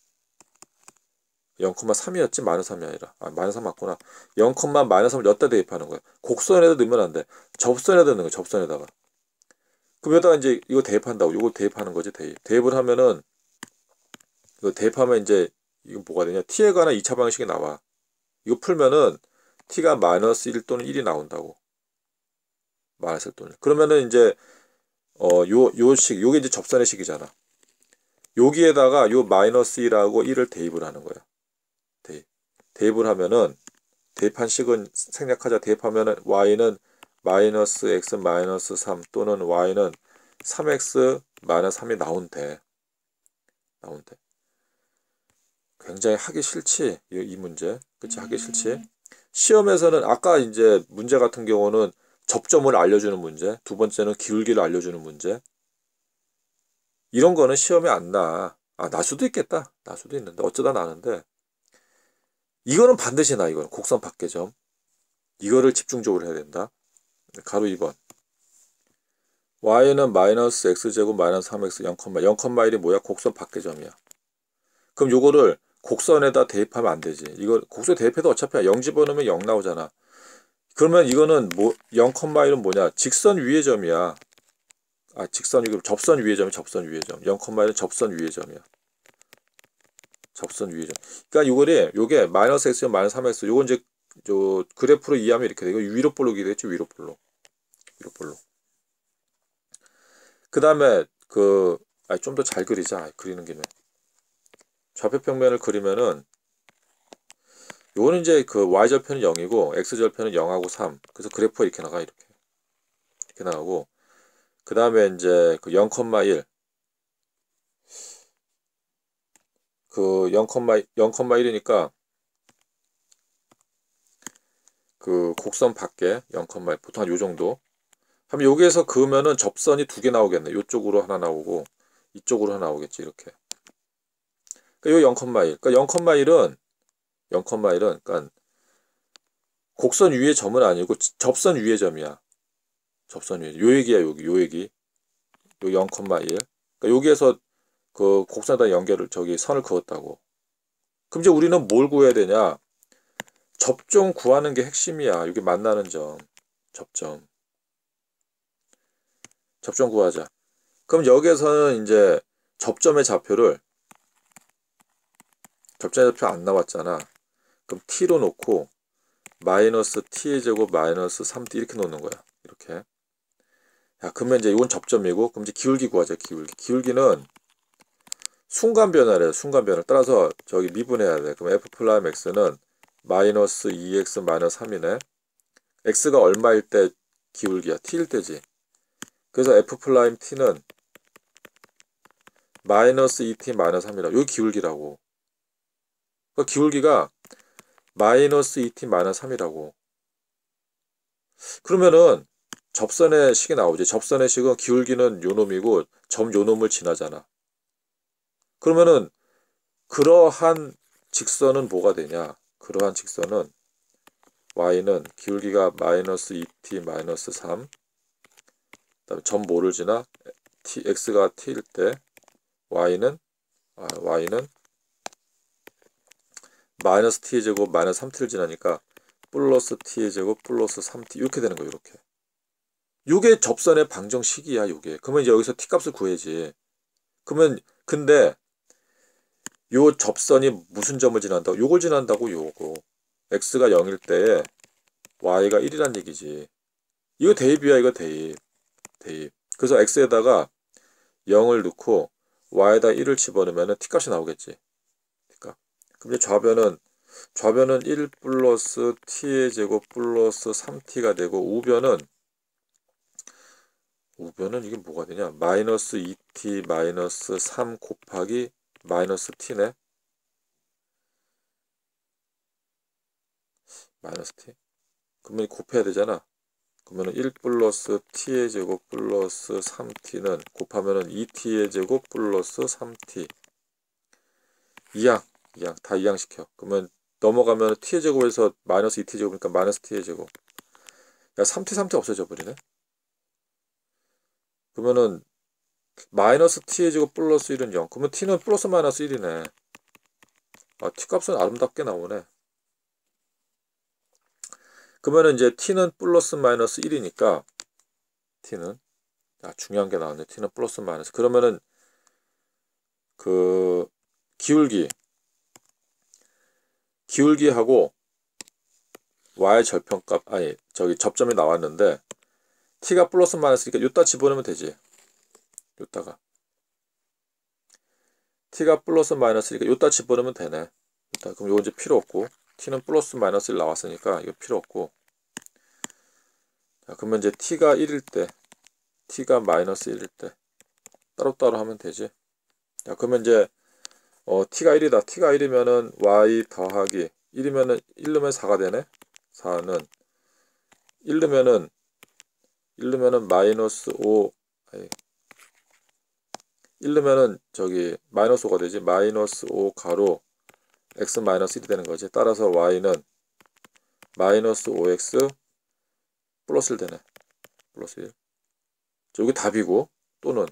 영, 삼이었지 마이너스 삼이 아니라. 아, 마이너스 삼 맞구나. 영, 마이너스 삼을 여기다 대입하는 거야. 곡선에다 넣으면 안 돼. 접선에다 넣는 거야. 접선에다가. 그럼 여기다가 이제 이거 대입한다고. 이거 대입하는 거지. 대입. 대입을 하면은 이거 대입하면 이제 이거 뭐가 되냐? t에 관한 이 차 방식이 나와. 이거 풀면은 t가 마이너스 일 또는 일이 나온다고. 마이너스 일 또는 일. 그러면은 이제 어 요 요 식, 요게 이제 접선의 식이잖아. 여기에다가 요 마이너스 일하고 일을 대입을 하는 거야. 대입. 대입을 하면은 대입한 식은 생략하자. 대입하면은 y는 마이너스 x 마이너스 삼 또는 y는 삼 엑스 마이너스 삼이 나온대. 나온대. 굉장히 하기 싫지. 이, 이 문제. 그치? 하기 싫지. 시험에서는 아까 이제 문제 같은 경우는 접점을 알려주는 문제. 두 번째는 기울기를 알려주는 문제. 이런 거는 시험에 안 나. 아, 날 수도 있겠다. 날 수도 있는데. 어쩌다 나는데. 이거는 반드시 나, 이거는. 곡선 밖의 점. 이거를 집중적으로 해야 된다. 가로 이 번. y는 마이너스 x제곱 마이너스 삼 엑스 영, 영, 일이 뭐야? 곡선 밖의 점이야. 그럼 요거를 곡선에다 대입하면 안 되지. 이거 곡선에 대입해도 어차피 영 집어넣으면 영 나오잖아. 그러면 이거는 뭐 영, 일은 뭐냐? 직선 위의 점이야. 아, 직선 이거 접선 위의 점이 접선 위의 점. 영, 일은 접선 위의 점이야. 접선 위의 점. 그러니까 요거를 요게 마이너스 x 마이너스 삼 엑스 요건 이제 저 그래프로 이해하면 이렇게 돼. 이거 위로 볼로 기대했지 위로 볼로. 위로 볼로. 그다음에 그 아 좀 더 잘 그리자. 그리는 김에. 좌표평면을 그리면은 요거는 이제 그 y절편은 영이고 x절편은 영하고 삼. 그래서 그래프가 이렇게 나가 이렇게. 이렇게 나가고 그 다음에 이제 그 영, 일 그 영, 영, 일이니까 그 곡선 밖에 영, 일 보통 한 요 정도 하면 여기에서 그으면은 접선이 두 개 나오겠네. 요쪽으로 하나 나오고 이쪽으로 하나 나오겠지 이렇게. 그러니까 요 영, 일. 그러니까 영, 일은 영, 일은 그러니까 곡선 위의 점은 아니고 접선 위의 점이야. 접선 위의 요 얘기야 여기 요 얘기. 요 영, 일. 그러니까 여기에서 그 곡선에다 연결을 저기 선을 그었다고. 그럼 이제 우리는 뭘 구해야 되냐? 접점 구하는 게 핵심이야. 여기 만나는 점. 접점. 접점 구하자. 그럼 여기에서는 이제 접점의 좌표를 접점의 좌표 안 나왔잖아. 그럼 t로 놓고 마이너스 t의 제곱 마이너스 삼 티 이렇게 놓는 거야. 이렇게. 야, 그러면 이제 이건 접점이고 그럼 이제 기울기 구하자. 기울기. 기울기는 순간 변화래. 순간 변화. 따라서 저기 미분해야 돼. 그럼 f 플라임 x는 마이너스 이 엑스 마이너스 삼이네. x가 얼마일 때 기울기야? t일 때지. 그래서 f 플라임 t는 마이너스 이 티 마이너스 삼이라. 여기 기울기라고. 그러니까 기울기가 마이너스 이 티 마이너스 삼이라고. 그러면은 접선의 식이 나오지. 접선의 식은 기울기는 요놈이고 점 요놈을 지나잖아. 그러면은 그러한 직선은 뭐가 되냐? 그러한 직선은 y는 기울기가 마이너스 이 티 마이너스 삼 그다음에 점 뭐를 지나? t, x가 t일 때 y는 아, y는 마이너스 t의 제곱 마이너스 삼 티를 지나니까 플러스 t의 제곱 플러스 삼 티 이렇게 되는 거예요. 이렇게. 요게 접선의 방정식이야. 요게. 그러면 이제 여기서 t 값을 구해야지. 그러면 근데 요 접선이 무슨 점을 지난다고? 요걸 지난다고 요거. x가 영일 때에 y가 일이란 얘기지. 이거 대입이야, 이거 대입. 대입. 그래서 x에다가 영을 넣고 y에다 일을 집어넣으면 t값이 나오겠지. t값. 그럼 이제 좌변은 좌변은 일 플러스 t의 제곱 플러스 삼 티가 되고 우변은 우변은 이게 뭐가 되냐? 마이너스 이 티 마이너스 삼 곱하기 마이너스 t네. 마이너스 t. 그러면 곱해야 되잖아. 그러면 일 플러스 t의 제곱 플러스 삼 티는 곱하면은 이 티의 제곱 플러스 삼 티. 이항, 이항, 다 이항시켜. 그러면 넘어가면 t의 제곱에서 마이너스 이 티 제곱이니까 마이너스 t의 제곱. 야, 삼 티, 삼 티 없어져 버리네. 그러면은 마이너스 t의 제곱 플러스 일은 영. 그러면 t는 플러스 마이너스 일이네. 아, t값은 아름답게 나오네. 그러면은 이제 t는 플러스 마이너스 일이니까 t는 아, 중요한 게 나왔네. t는 플러스 마이너스. 그러면은 그 기울기 기울기하고 y 절편값 아니 저기 접점이 나왔는데 t가 플러스 마이너스니까 요따 집어넣으면 되지. 요따가 t가 플러스 마이너스니까 요따 집어넣으면 되네. 요따. 그럼 요거 이제 필요 없고 t는 플러스 마이너스 일 나왔으니까 이거 필요 없고. 자, 그러면 이제 t가 일일 때 t가 마이너스 일일 때 따로따로 하면 되지. 자, 그러면 이제 어, t가 일이다. t가 일이면은 y 더하기 일이면은 일 넣으면 사가 되네. 사는 일 넣으면은 일 넣으면은 마이너스 오 아니, 일 넣으면은 저기 마이너스 오가 되지. 마이너스 오 가로 x 마이너스 일이 되는 거지. 따라서 y는 마이너스 오 엑스 플러스 일 되네. 플러스 일. 여기 답이고 또는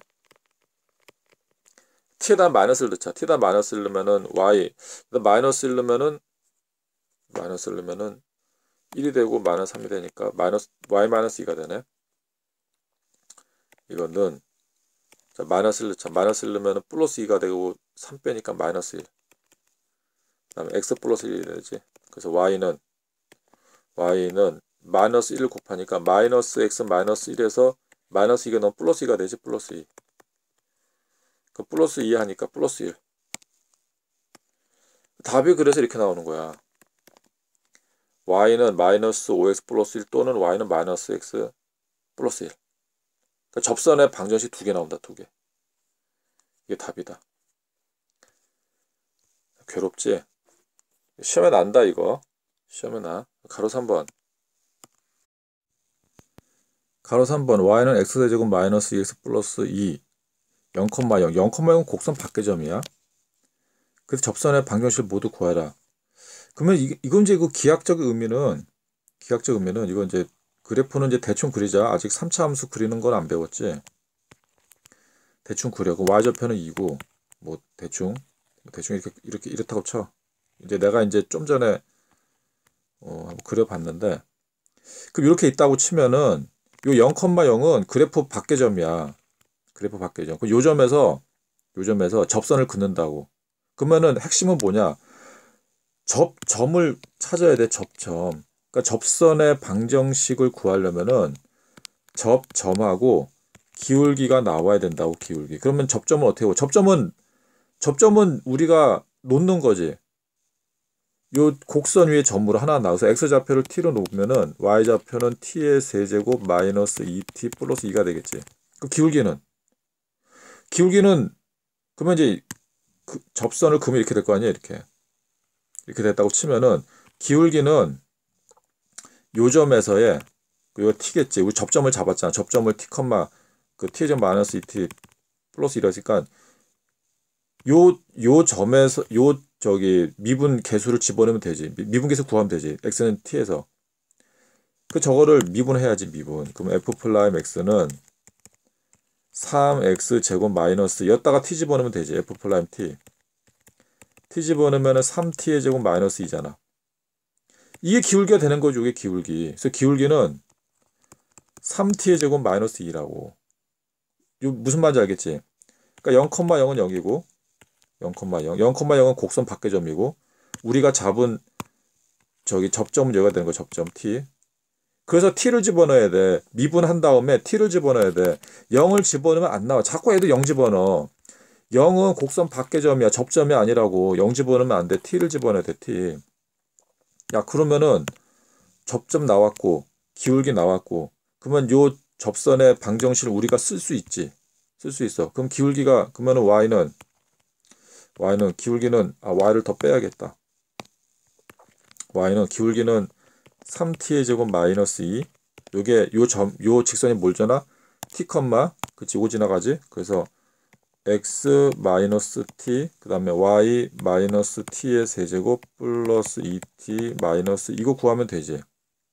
t에다 마이너스를 넣자. t에다 마이너스를 넣으면은 y 마이너스 일 넣으면은 마이너스를 넣으면은 일이 되고 마이너스 삼이 되니까 마이너스 y 마이너스 이가 되네. 이거는 자, 마이너스를 넣자. 마이너스를 넣으면은 플러스 이가 되고 삼 빼니까 마이너스 일. 그다음에 x 플러스 일이 되지. 그래서 y는 y는 마이너스 일 곱하니까 마이너스 x 마이너스 일에서 마이너스 이가 넣으면 플러스 이가 되지. 플러스 이. 그 플러스 이 하니까 플러스 일. 답이 그래서 이렇게 나오는 거야. y는 마이너스 오 엑스 플러스 일 또는 y는 마이너스 x 플러스 일. 그러니까 접선의 방정식 두 개 나온다. 두 개. 이게 답이다. 괴롭지? 시험에 난다 이거. 시험에 나. 가로 삼 번. 가로 삼 번 y는 x제곱 마이너스 이 엑스 플러스 이 영, 영. 영, 영은 곡선 밖의점이야. 그래서 접선의 방정식을 모두 구하라. 그러면 이, 이건 이제 그 기하적 의미는 기하적 의미는 이건 이제 그래프는 이제 대충 그리자. 아직 삼 차 함수 그리는 건 안 배웠지. 대충 그려. 그 y좌표는 이고 뭐 대충 대충 이렇게 이렇게 이렇다고 쳐. 이제 내가 이제 좀 전에 어, 한번 그려봤는데 그럼 이렇게 있다고 치면은 요 영, 영은 그래프 밖의점이야. 그래프 밖의점. 그 요 점에서 요 점에서 접선을 긋는다고. 그러면은 핵심은 뭐냐? 접점을 찾아야 돼. 접점. 그러니까 접선의 방정식을 구하려면은 접점하고 기울기가 나와야 된다고. 기울기. 그러면 접점은 어떻게 하고? 접점은 접점은 우리가 놓는 거지. 요 곡선 위에 점으로 하나 나와서 x좌표를 t로 놓으면은 y좌표는 t의 세제곱 마이너스 이 티 플러스 이가 되겠지. 그 기울기는 기울기는 그러면 이제 그 접선을 그으면 이렇게 될 거 아니야. 이렇게 이렇게 됐다고 치면은 기울기는 요 점에서의 요 t겠지. 우리 접점을 잡았잖아. 접점을 t 컴마 그 t의 점 마이너스 이 티 플러스 이랬으니까 요 요 점에서 요 저기 미분 계수를 집어넣으면 되지. 미분 계수 구하면 되지. x는 t에서 그 저거를 미분해야지. 미분. 그럼 f 플라임 x는 삼 엑스 제곱 마이너스 였다가 t 집어넣으면 되지. f 플라임 t t 집어넣으면 삼 티의 제곱 마이너스 이잖아. 이게 기울기가 되는 거죠. 이게 기울기. 그래서 기울기는 삼 티의 제곱 마이너스 이라고. 요 무슨 말인지 알겠지? 그러니까 영, 영은 영이고 영, 영. 영, 영은 곡선 밖의점이고 우리가 잡은 저기 접점은 여기가 되는 거. 접점 t. 그래서 t를 집어넣어야 돼. 미분한 다음에 t를 집어넣어야 돼. 영을 집어넣으면 안 나와. 자꾸 애들 영 집어넣어. 영은 곡선 밖의 점이야. 접점이 아니라고. 영 집어넣으면 안 돼. t를 집어넣어야 돼. t. 야, 그러면은 접점 나왔고 기울기 나왔고 그러면 요 접선의 방정식을 우리가 쓸 수 있지. 쓸 수 있어. 그럼 기울기가 그러면은 y는 y는 기울기는 아 y를 더 빼야겠다. y는 기울기는 삼 티의 제곱 마이너스 이. 요게 요 점 요 직선이 뭘 잖아? t, 그치 오 지나가지? 그래서 x 마이너스 t 그다음에 y 마이너스 t의 세제곱 플러스 이 티 마이너스 이거 구하면 되지.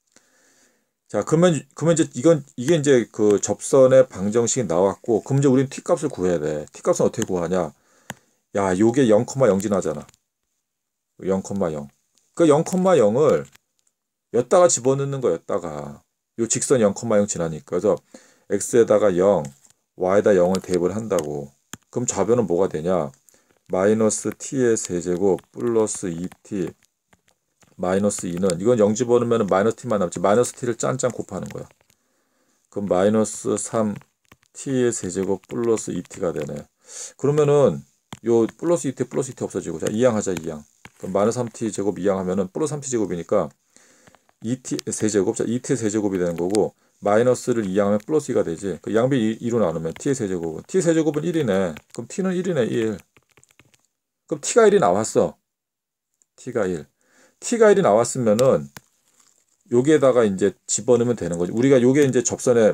자, 그러면 그러면 이제 이건 이게 이제 그 접선의 방정식이 나왔고 그럼 이제 우리는 t 값을 구해야 돼. t 값은 어떻게 구하냐? 야, 요게 영, 영 지나잖아. 영, 영. 그 영, 영을 여기다가 집어넣는 거였다가 요 직선 영, 영 지나니까 그래서 x에다가 영, y에다 영을 대입을 한다고. 그럼 좌변은 뭐가 되냐? 마이너스 t의 세제곱 플러스 이 티 마이너스 이는 이건 영 집어넣으면 마이너스 t만 남지. 마이너스 t를 짠짠 곱하는 거야. 그럼 마이너스 삼 티의 세제곱 플러스 이 티가 되네. 그러면은 요 플러스 이 티 플러스 이 티 없어지고 자 이항하자 이항. 그럼 마이너스 삼 티 제곱 이항하면은 플러스 삼 티 제곱이니까 이 티 세제곱 자 이 티의 세제곱이 되는 거고 마이너스를 이항하면 플러스 이가 되지. 그 양변 이로 나누면 t의 세제곱은 t 세제곱은 일이네. 그럼 t는 일이네 일. 그럼 t가 일이 나왔어. t가 일. t가 일이 나왔으면은 여기에다가 이제 집어넣으면 되는 거지. 우리가 요게 이제 접선의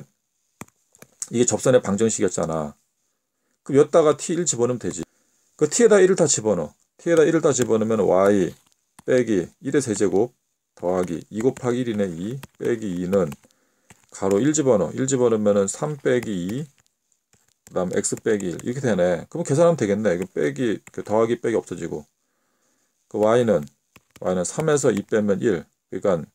이게 접선의 방정식이었잖아. 그럼 여기다가 티 일 집어넣으면 되지. 그 t에다 일을 다 집어넣어. t에다 일을 다 집어넣으면 y 빼기 일의 세제곱 더하기 이 곱하기 일이네 이 빼기 이는 가로 일 집어넣어. 일 집어넣으면 삼 빼기 이 그 다음 x 빼기 일 이렇게 되네. 그럼 계산하면 되겠네. 이거 빼기 더하기 빼기 없어지고 그 y는 y는 삼에서 이 빼면 일. 그러니까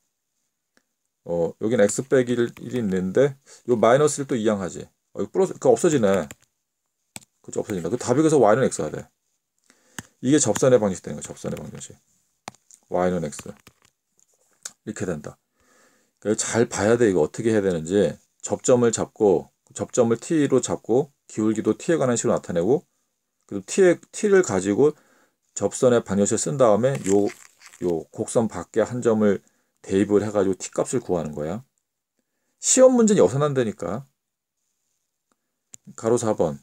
어 여기는 x 빼기 일, 일이 있는데 요 마이너스 일 또 이항하지. 어, 이거 플러스 그 없어지네. 그죠? 없어진다. 그 답이 그래서 y는 x가 돼. 이게 접선의 방정식 되는 거야. 접선의 방정식. y는 x. 이렇게 된다. 그러니까 잘 봐야 돼. 이거 어떻게 해야 되는지. 접점을 잡고 접점을 t로 잡고 기울기도 t에 관한 식으로 나타내고 그리고 t의, t를 가지고 접선의 방정식을 쓴 다음에 요, 요 곡선 밖에 한 점을 대입을 해가지고 t 값을 구하는 거야. 시험 문제는 여기서 난다니까. 가로 사 번.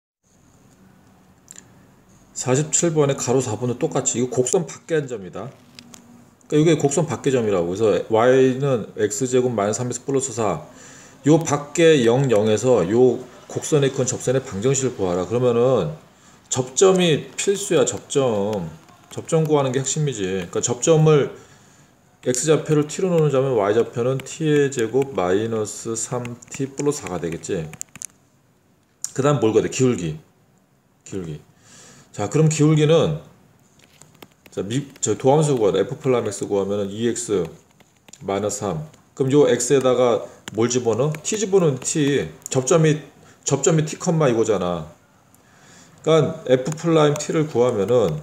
사십칠 번에 가로 사 번은 똑같이 이거 곡선 밖에 한 점이다. 그러니까 이게 곡선 밖의 점이라고. 그래서 y는 x제곱 마이너스 삼에서 플러스 사. 요 밖에 영, 영에서 요 곡선에 건 접선의 방정식을 구하라. 그러면은 접점이 필수야. 접점. 접점 구하는 게 핵심이지. 그러니까 접점을 x좌표를 t로 놓자면 y좌표는 t의 제곱 마이너스 삼 티 플러스 사가 되겠지. 그 다음 뭘 구해야 돼? 기울기. 기울기. 자, 그럼 기울기는 자, 미, 저 도함수 구하다. f 플라임 x 구하면은 이 엑스 마이너스 삼. 그럼 요 x에다가 뭘 집어넣어? t 집어넣은 t. 접점이 접점이 t 컴마 이거잖아. 그러니까 f 플라임 t를 구하면은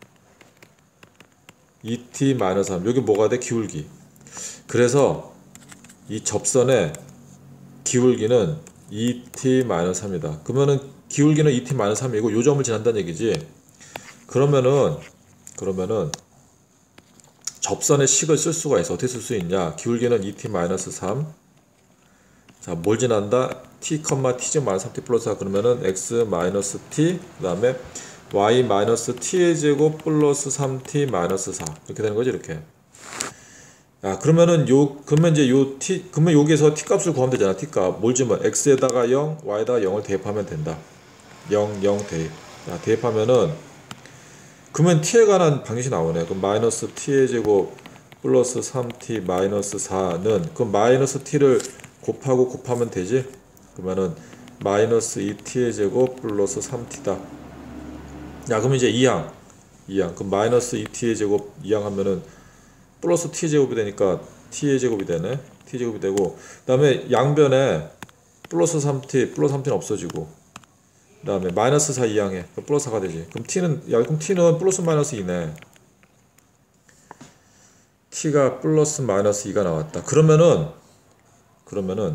이 티 마이너스 삼. 여기 뭐가 돼? 기울기. 그래서 이 접선의 기울기는 이 티 마이너스 삼이다. 그러면은 기울기는 이 티 마이너스 삼이고 요 점을 지난다는 얘기지. 그러면은 그러면은 접선의 식을 쓸 수가 있어. 어떻게 쓸 수 있냐? 기울기는 이 티 마이너스 삼. 자, 뭘 지난다? t, t 마이너스 삼 티 플러스 사. 그러면은 x 마이너스 t 그 다음에 y 마이너스 t의 제곱 플러스 삼 티 마이너스 사. 이렇게 되는 거지, 이렇게. 야, 그러면은 요 그러면 이제 요 t 그러면 여기서 t 값을 구하면 되잖아. t 값. 뭘 주면 x에다가 영, y에다가 영을 대입하면 된다. 영, 영 대입. 자, 대입하면은 그러면 t에 관한 방정식이 나오네. 그럼 마이너스 t의 제곱 플러스 삼 티 마이너스 사는 그럼 마이너스 t를 곱하고 곱하면 되지. 그러면은 마이너스 이 티의 제곱 플러스 삼 티다. 야, 그럼 이제 이항. 이항. 그럼 마이너스 이 티의 제곱 이항 하면은 플러스 t의 제곱이 되니까 t의 제곱이 되네. t의 제곱이 되고 그 다음에 양변에 플러스 삼 티 플러스 삼 티는 없어지고 그 다음에 마이너스 사 이항에 플러스 사가 되지. 그럼 t는 야 그럼 t는 플러스 마이너스 이네. t가 플러스 마이너스 이가 나왔다. 그러면은 그러면은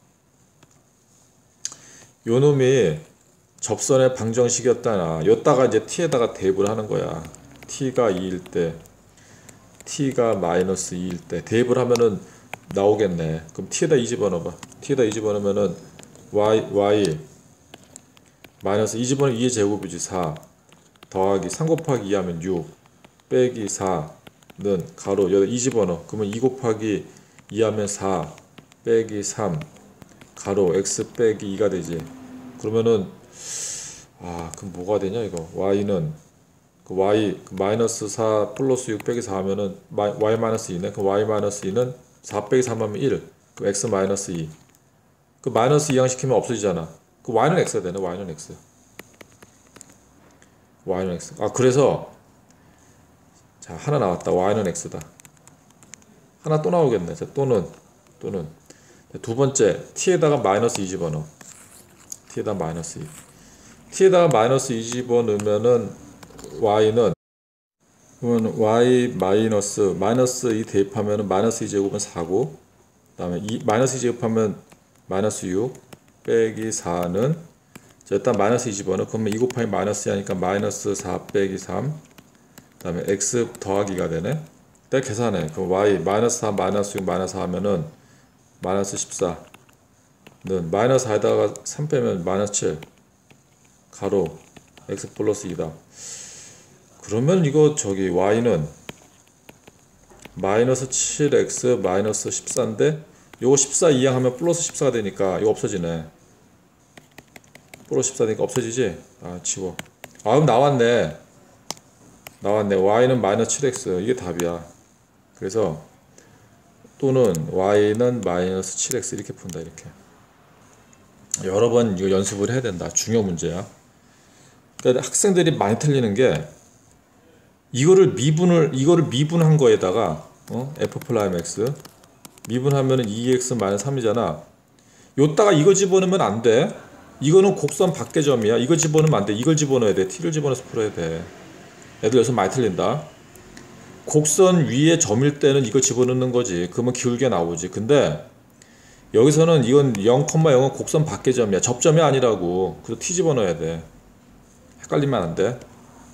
요 놈이 접선의 방정식이었다나 요따가 이제 t에다가 대입을 하는 거야. t가 이일 때 t가 마이너스 이일 때 대입을 하면은 나오겠네. 그럼 t에다 이 집어넣어봐. t에다 이 집어넣으면은 y y 마이너스 이 집어넣으면 이의 제곱이지. 사 더하기 삼 곱하기 이 하면 육 빼기 사는 가로 여기다 이 집어넣어. 그러면 이 곱하기 이 하면 사 빼기 삼 가로 x 빼기 이가 되지. 그러면은 아 그럼 뭐가 되냐 이거. y는 그 y 그 마이너스 사 플러스 육 빼기 사 하면은 마이, y 마이너스 이네. 그 y 마이너스 이는 사 빼기 삼 하면 일. 그 x 마이너스 이. 그 마이너스 이항시키면 없어지잖아. 그 y는 x가 되네. y는 x. y는 x. 아 그래서 자 하나 나왔다. y는 x다. 하나 또 나오겠네. 자 또는 또는 두 번째 t에다가 마이너스 이 집어넣어. t에다가 마이너스 이. t에다가 마이너스 이 집어넣으면은 y는 그러면 y 마이너스 마이너스 이 대입하면은 마이너스 이 제곱은 사고 그다음에 이 마이너스 이 제곱하면 마이너스 육 빼기 사는 자 일단 마이너스 이 집어넣어. 그러면 이 곱하기 마이너스 이 하니까 마이너스 사 빼기 삼 그다음에 x 더하기가 되네. 내가 계산해. 그럼 y 마이너스 사 마이너스 육 마이너스 사 하면은 마이너스 십사는 마이너스 사에다가 삼 빼면 마이너스 칠 가로 x 플러스 이다. 그러면 이거 저기 y는 마이너스 칠 엑스 마이너스 십사인데 요거 십사 이항하면 플러스 십사가 되니까 이거 없어지네. 플러스 십사 되니까 없어지지? 아 지워. 아 그럼 나왔네. 나왔네. y는 마이너스 칠 엑스 이게 답이야. 그래서 또는 y는 마이너스 칠 엑스 이렇게 푼다. 이렇게 여러 번 이거 연습을 해야 된다. 중요 문제야. 그러니까 학생들이 많이 틀리는 게 이거를 미분을 이거를 미분한 거에다가 어? f 프라임 x 미분하면은 이 엑스 마이너스 삼이잖아. 요따가 이거 집어넣으면 안 돼. 이거는 곡선 밖의 점이야. 이거 집어넣으면 안 돼. 이걸 집어넣어야 돼. t를 집어넣어서 풀어야 돼. 애들 여기서 많이 틀린다. 곡선 위에 점일 때는 이거 집어넣는 거지. 그러면 기울기가 나오지. 근데 여기서는 이건 영, 영은 곡선 밖의 점이야. 접점이 아니라고. 그래서 t 집어넣어야 돼. 헷갈리면 안 돼.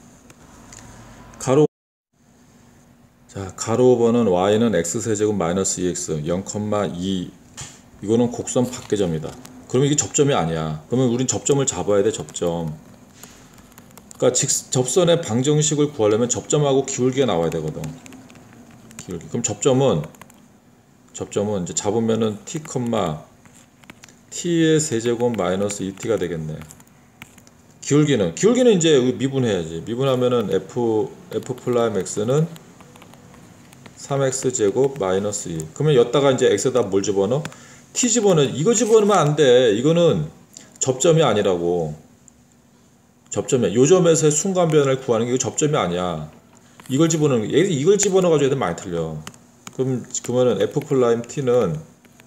가로 자 가로 오 번은 y는 x세제곱 마이너스 이 엑스 영, 이 이거는 곡선 밖의 점이다. 그러면 이게 접점이 아니야. 그러면 우린 접점을 잡아야 돼. 접점. 그러니까 직, 접선의 방정식을 구하려면 접점하고 기울기가 나와야 되거든. 기울기. 그럼 접점은 접점은 이제 잡으면은 t, t의 세제곱 마이너스 이 티가 되겠네. 기울기는 기울기는 이제 미분해야지. 미분하면은 f f 프라임 x는 삼 엑스 제곱 마이너스 이. 그러면 여기다가 이제 x에다 뭘 집어넣어? t 집어넣어. 이거 집어넣으면 안 돼. 이거는 접점이 아니라고. 접점이야. 요 점에서의 순간 변화를 구하는 게 이거 접점이 아니야. 이걸 집어넣는 게 이걸 집어넣어 가지고 애들 많이 틀려. 그럼 그러면은 f 프라임 t는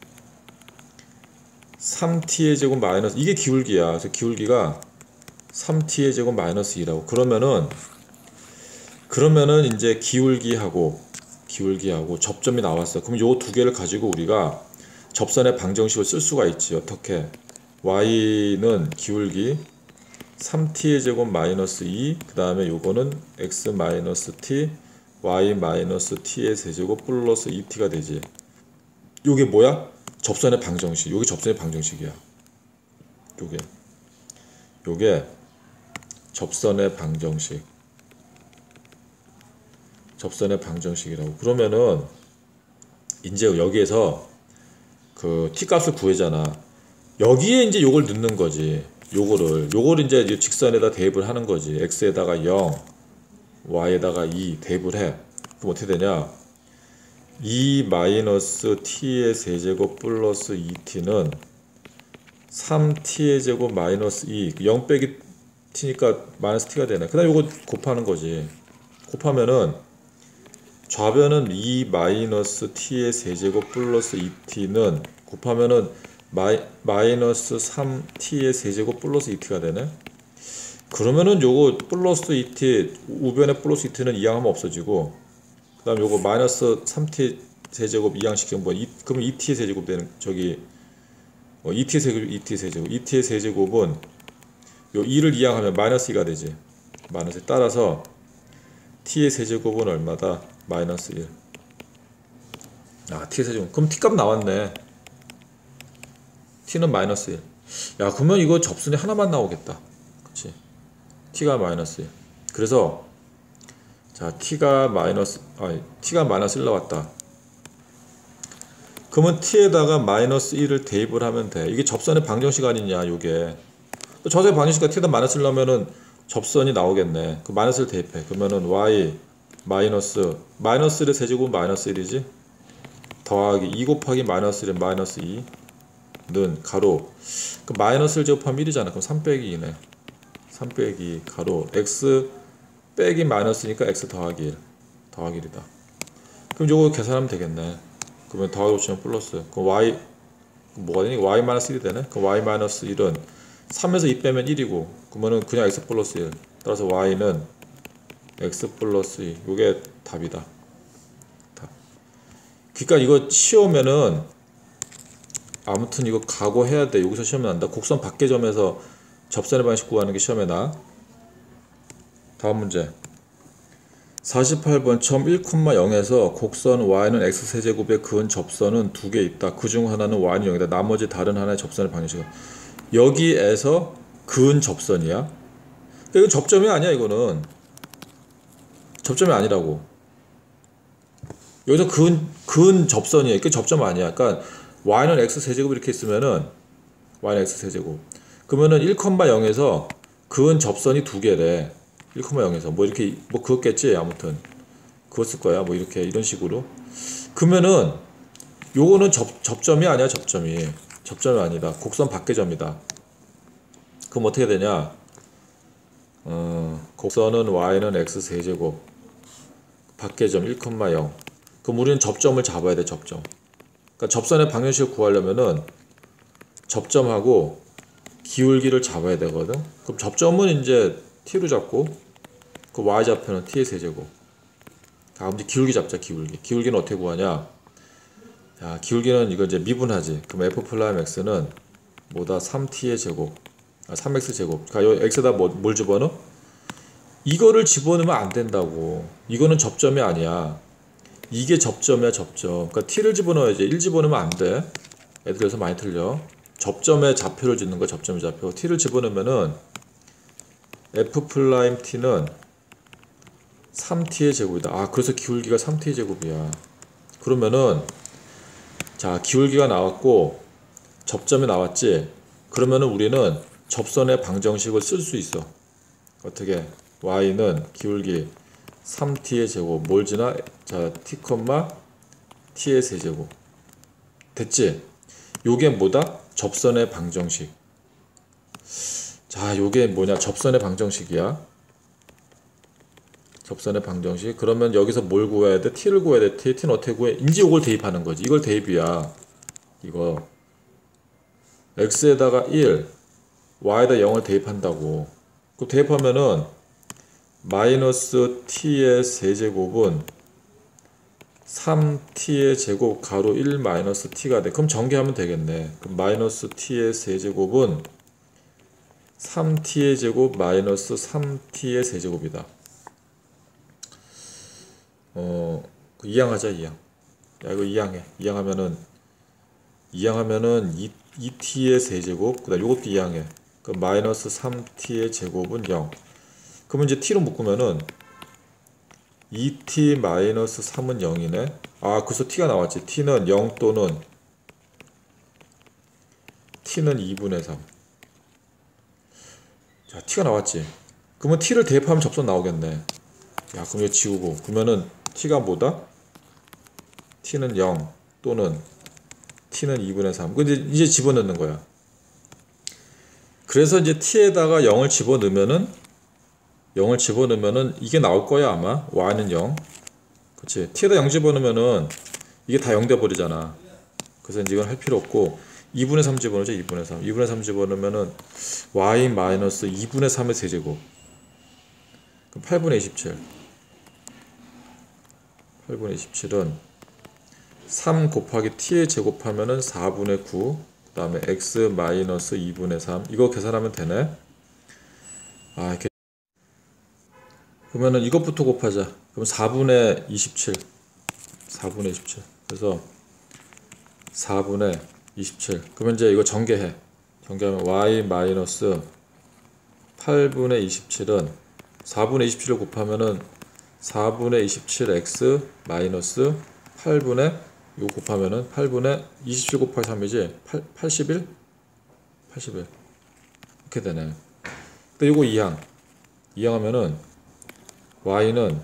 삼 티의 제곱 마이너스 이게 기울기야. 그래서 기울기가 삼 티의 제곱 마이너스 이라고. 그러면은 그러면은 이제 기울기하고 기울기하고 접점이 나왔어. 그럼 요 두 개를 가지고 우리가 접선의 방정식을 쓸 수가 있지. 어떻게? y는 기울기 삼 티의 제곱 마이너스 이 그 다음에 요거는 x 마이너스 t y 마이너스 t의 세제곱 플러스 이 티가 되지. 요게 뭐야? 접선의 방정식. 요게 접선의 방정식이야. 요게 요게 접선의 방정식. 접선의 방정식이라고. 그러면은 이제 여기에서 그 t 값을 구해잖아. 여기에 이제 요걸 넣는 거지. 요거를 요걸 이제 직선에다 대입을 하는 거지. x에다가 영, y에다가 이 대입을 해. 그럼 어떻게 되냐? 이 마이너스 t의 세제곱 플러스 이 티는 삼 티의 제곱 마이너스 이 영 빼기 t니까 마이너스 t가 되네. 그 다음에 요거 곱하는 거지. 곱하면은 좌변은 이 마이너스 t의 세제곱 플러스 이 티는 곱하면은 마이, 마이너스 삼 티의 세제곱 플러스 이 티가 되네. 그러면은 요거 플러스 이 티 우변에 플러스 이 티는 이항하면 없어지고 그 다음 요거 마이너스 삼 티 세제곱 이항시키면 뭐 그러면 이티의 세제곱 되는 저기 어, 이티의 세제곱 이티의 세제곱 이티의 세제곱은 요 이를 이항하면 마이너스 이가 되지. 마이너스 따라서 t의 세제곱은 얼마다? 마이너스 일. 아, t의 세제곱. 그럼 t값 나왔네. t는 마이너스 일. 야, 그러면 이거 접선이 하나만 나오겠다. 그치? t가 마이너스 일. 그래서 자, t가 마이너스 아니 t가 마이너스 일 나왔다. 그러면 t에다가 마이너스 일을 대입을 하면 돼. 이게 접선의 방정식 아니냐, 요게. 접선의 방정식과 t에다 마이너스 일 넣으면은 접선이 나오겠네. 그 마이너스를 대입해. 그러면은 y 마이너스 마이너스 일의 세제곱은 마이너스 일이지. 더하기 이 곱하기 마이너스 일은 마이너스 이는 가로. 그 마이너스를 제곱하면 일이잖아. 그럼 삼 빼기 이네. 삼 빼기 이 가로 x 빼기 마이너스니까 x 더하기 일. 더하기 일이다. 그럼 요거 계산하면 되겠네. 그러면 더하기 오치면 플러스. 그럼 y 뭐가 되니? y 마이너스 일이 되네. 그럼 y 마이너스 일은 삼에서 이 빼면 일이고, 그러면은 그냥 x 플러스 일. 따라서 y는 x 플러스 이. 요게 답이다. 답. 그러니까 이거 시험에는 아무튼 이거 각오해야 돼. 여기서 시험에 난다. 곡선 밖의 점에서 접선의 방식 구하는 게 시험에 나. 다음 문제. 사십팔 번 점 일, 영에서 곡선 y는 x세제곱에 그은 접선은 두 개 있다. 그 중 하나는 y는 영이다. 나머지 다른 하나의 접선의 방식은 여기에서 그은 접선이야. 이거 접점이 아니야. 이거는 접점이 아니라고. 여기서 그은 그은 접선이야. 이게 접점 아니야. 그러니까 y는 x세제곱 이렇게 있으면은 y는 x세제곱. 그러면은 일, 영에서 그은 접선이 두 개래. 일, 영에서 뭐 이렇게 뭐 그었겠지. 아무튼 그었을 거야. 뭐 이렇게 이런 식으로. 그러면은 요거는 접 접점이 아니야. 접점이. 접점이 아니다. 곡선 밖의 점이다. 그럼 어떻게 되냐? 어, 곡선은 y는 x세제곱 밖의 점 일, 영. 그럼 우리는 접점을 잡아야 돼. 접점. 그러니까 접선의 방정식을 구하려면은 접점하고 기울기를 잡아야 되거든. 그럼 접점은 이제 t로 잡고 그 y좌표는 t의 세제곱. 다음 이제 기울기 잡자. 기울기. 기울기는 어떻게 구하냐? 자, 기울기는 이거 이제 미분하지. 그럼 f 플라임 x는 뭐다? 삼 티의 제곱. 아, 삼 엑스 제곱. 그러니까 x에다 뭐, 뭘 집어넣어? 이거를 집어넣으면 안 된다고. 이거는 접점이 아니야. 이게 접점이야. 접점. 그러니까 t를 집어넣어야지. 일 집어넣으면 안 돼. 애들 여기서 많이 틀려. 접점의 좌표를 짓는 거야. 접점의 좌표. t를 집어넣으면은 f 플라임 t는 삼 티의 제곱이다. 아, 그래서 기울기가 삼 티의 제곱이야. 그러면은 자, 기울기가 나왔고 접점이 나왔지. 그러면은 우리는 접선의 방정식을 쓸 수 있어. 어떻게? y는 기울기 삼 티의 제곱. 뭘 지나? 자, t, t의 세제곱. 됐지? 요게 뭐다? 접선의 방정식. 자, 요게 뭐냐? 접선의 방정식이야. 접선의 방정식. 그러면 여기서 뭘 구해야 돼? t를 구해야 돼. t, t는 어떻게 구해? 인지 요걸 대입하는 거지. 이걸 대입이야. 이거 x에다가 일, y에다 영을 대입한다고. 그럼 대입하면은 마이너스 t의 세제곱은 삼 티의 제곱 가로 일 마이너스 t가 돼. 그럼 전개하면 되겠네. 그럼 마이너스 t의 세제곱은 삼 티의 제곱 마이너스 삼 티의 세제곱이다. 어, 이항하자. 이항. 야, 이거 이항해. 이항하면은 이항하면은 이, 이 티의 세제곱, 그 다음 요것도 이항해. 그 마이너스 삼 티의 제곱은 영. 그러면 이제 t로 묶으면은 이 티 마이너스 삼은 영이네. 아, 그래서 t가 나왔지. t는 영 또는 t는 이분의 삼. 자, t가 나왔지. 그러면 t를 대입하면 접선 나오겠네. 야, 그럼 이거 지우고. 그러면은 t가 뭐다? t는 영 또는 t는 이분의 삼. 근데 이제 집어넣는 거야. 그래서 이제 t에다가 영을 집어넣으면은 영을 집어넣으면은 이게 나올 거야. 아마 y는 영. 그치? t에다 영 집어넣으면은 이게 다 영 돼버리잖아. 그래서 이제 이건 할 필요 없고 이분의 삼 집어넣자. 이분의 삼. 이분의 삼 집어넣으면은 y 마이너스 이분의 삼의 세제곱. 그럼 팔분의 이십칠. 팔분의 이십칠은 삼 곱하기 t에 제곱하면은 사분의 구, 그 다음에 x 마이너스 이분의 삼. 이거 계산하면 되네. 아, 이렇게. 그러면은 이것부터 곱하자. 그럼 사분의 이십칠. 사분의 이십칠. 그래서 사분의 이십칠. 그러면 이제 이거 전개해. 전개하면 y 마이너스 팔분의 이십칠은 사분의 이십칠을 곱하면은 사분의 이십칠 x 마이너스 팔분의 이거 곱하면은 팔분의 이십칠 곱하기 삼이지. 팔, 팔십일? 팔십일. 이렇게 되네. 근데 이거 이항. 이항하면은 y는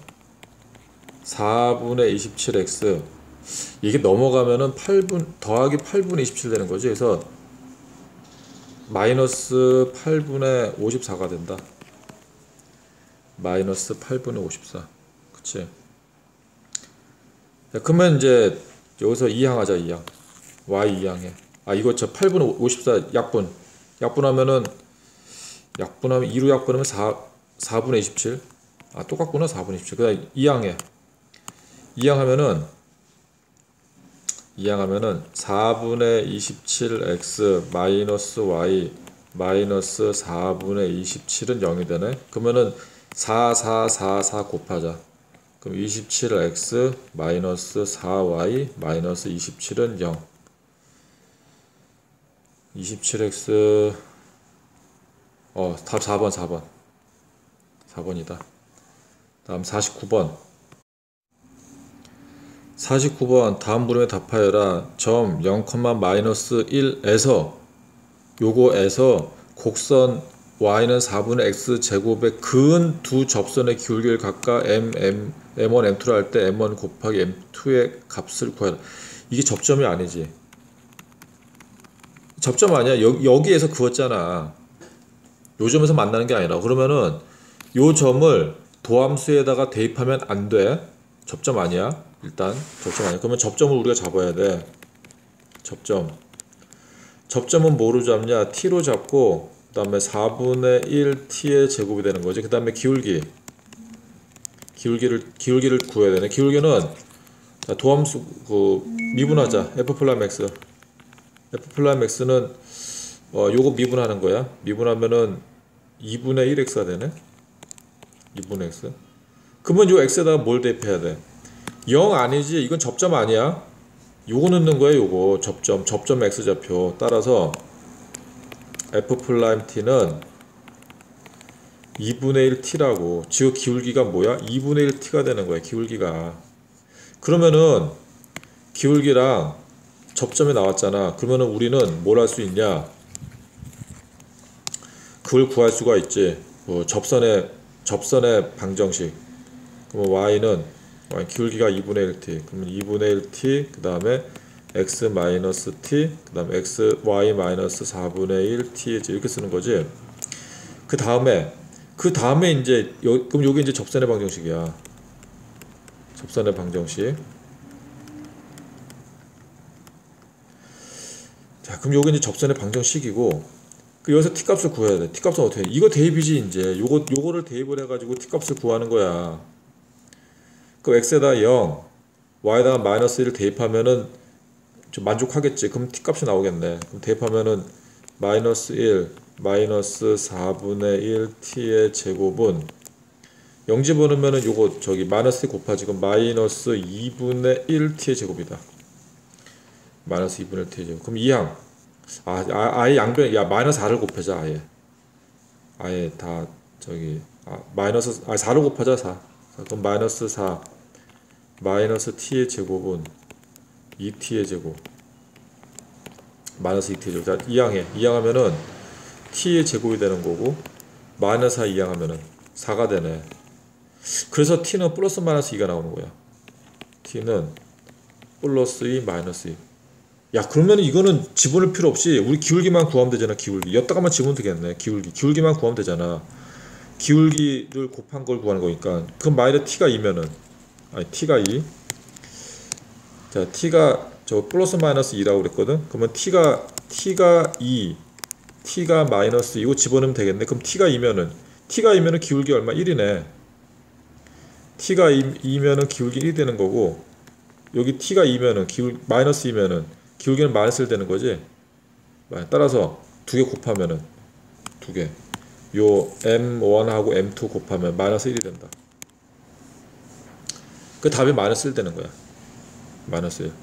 사분의 이십칠 x 이게 넘어가면은 팔분 더하기 팔분의 이십칠 되는 거지. 그래서 마이너스 팔분의 오십사가 된다. 마이너스 팔분의 오십사. 그치? 자, 그러면 이제 여기서 이항하자. 이항. y 이항해. 아, 이거 저 팔분의 오십사 약분. 약분하면은 약분하면 이로 약분하면 사, 사분의 이십칠. 아, 똑같구나. 사분의 이십칠. 그다음 이항해. 이항하면은 이항하면은 사분의 이십칠 x 마이너스 y 마이너스 사분의 이십칠은 영이 되네. 그러면은 사, 사, 사, 사 곱하자. 그럼 이십칠 x 마이너스 사 y 마이너스 이십칠은 영. 이십칠 x 어, 답 사 번, 사 번. 사 번이다. 다음 사십구 번. 사십구 번 다음 물음에 답하여라. 점 영, 마이너스 일에서 요거에서 곡선 y는 사분의 x 제곱의 근 두 접선의 기울기를 각각 m, m, 엠원, 엠투를 할 때 엠원 곱하기 엠투의 값을 구하라. 이게 접점이 아니지. 접점 아니야. 여, 여기에서 그었잖아. 요 점에서 만나는 게 아니라. 그러면은 요 점을 도함수에다가 대입하면 안 돼. 접점 아니야. 일단 접점 아니야. 그러면 접점을 우리가 잡아야 돼. 접점. 접점은 뭐로 잡냐? t로 잡고 그 다음에 사분의 일 t의 제곱이 되는 거지. 그 다음에 기울기. 기울기를 기울기를 구해야 되네. 기울기는 자, 도함수 그 미분하자. f 플라임 x. f 플라임 x는 어 요거 미분하는 거야. 미분하면은 이분의 일 x가 되네. 이분의 x. 그러면 요 x에다가 뭘 대입해야 돼? 영 아니지. 이건 접점 아니야. 요거 넣는 거야. 요거 접점. 접점 x좌표. 따라서 f 플라임 t는 이분의 일 t라고. 지금 기울기가 뭐야? 이분의 일 t가 되는 거야. 기울기가. 그러면은 기울기랑 접점이 나왔잖아. 그러면은 우리는 뭘 할 수 있냐? 그걸 구할 수가 있지. 뭐 접선의 접선의 방정식. 그러면 y는 y 기울기가 이분의 일 t. 그러면 이분의 일 t 그 다음에 x 마이너스 t 그 다음에 x y 마이너스 사분의 일 t 이렇게 쓰는 거지. 그 다음에 그 다음에 이제 요, 그럼 요게 이제 접선의 방정식이야. 접선의 방정식. 자, 그럼 요게 이제 접선의 방정식이고, 그 여기서 t 값을 구해야 돼. t 값은 어떻게 해? 이거 대입이지 이제. 요거 요거를 대입을 해가지고 t 값을 구하는 거야. 그럼 x에다 영, y에다가 마이너스 일을 대입하면은 좀 만족하겠지. 그럼 t 값이 나오겠네. 그럼 대입하면은 마이너스 일, 마이너스 사분의 일 t의 제곱은 영 집어넣으면은 요거 저기 마이너스 곱하지. 그럼 마이너스 이분의 일 t의 제곱이다. 마이너스 이분의 일 t의 제곱. 그럼 이항. 아, 아, 아예 양변, 야, 마이너스 사를 곱하자, 아예. 아예 다, 저기, 아, 마이너스, 아, 사를 곱하자, 사. 자, 그럼 마이너스 사, 마이너스 t의 제곱은 이 t의 제곱. 마이너스 이 t의 제곱. 자, 이항해. 이항하면은 t의 제곱이 되는 거고, 마이너스 사 이항하면은 사가 되네. 그래서 t는 플러스 마이너스 이가 나오는 거야. t는 플러스 이, 마이너스 이. 야, 그러면 이거는 집어넣을 필요 없이 우리 기울기만 구하면 되잖아. 기울기. 여기다가만 집으면 되겠네. 기울기. 기울기만 구하면 되잖아. 기울기를 곱한 걸 구하는 거니까. 그럼 마이너스 t가 이면은 아니 t가 이. 자, t가 저 플러스 마이너스 이라고 그랬거든. 그러면 t가 t가 이, t가 마이너스 이거 집어넣으면 되겠네. 그럼 t가 이면은 t가 이면은 기울기 얼마? 일이네. t가 이면은 기울기 일이 되는 거고, 여기 t가 이면은 기울 마이너스 이면은 기울기는 마이너스일 되는 거지. 따라서 두 개 곱하면은 두 개. 요 엠 원하고 엠 투 곱하면 마이너스 일이 된다. 그 답이 마이너스 일 되는 거야. 마이너스 일.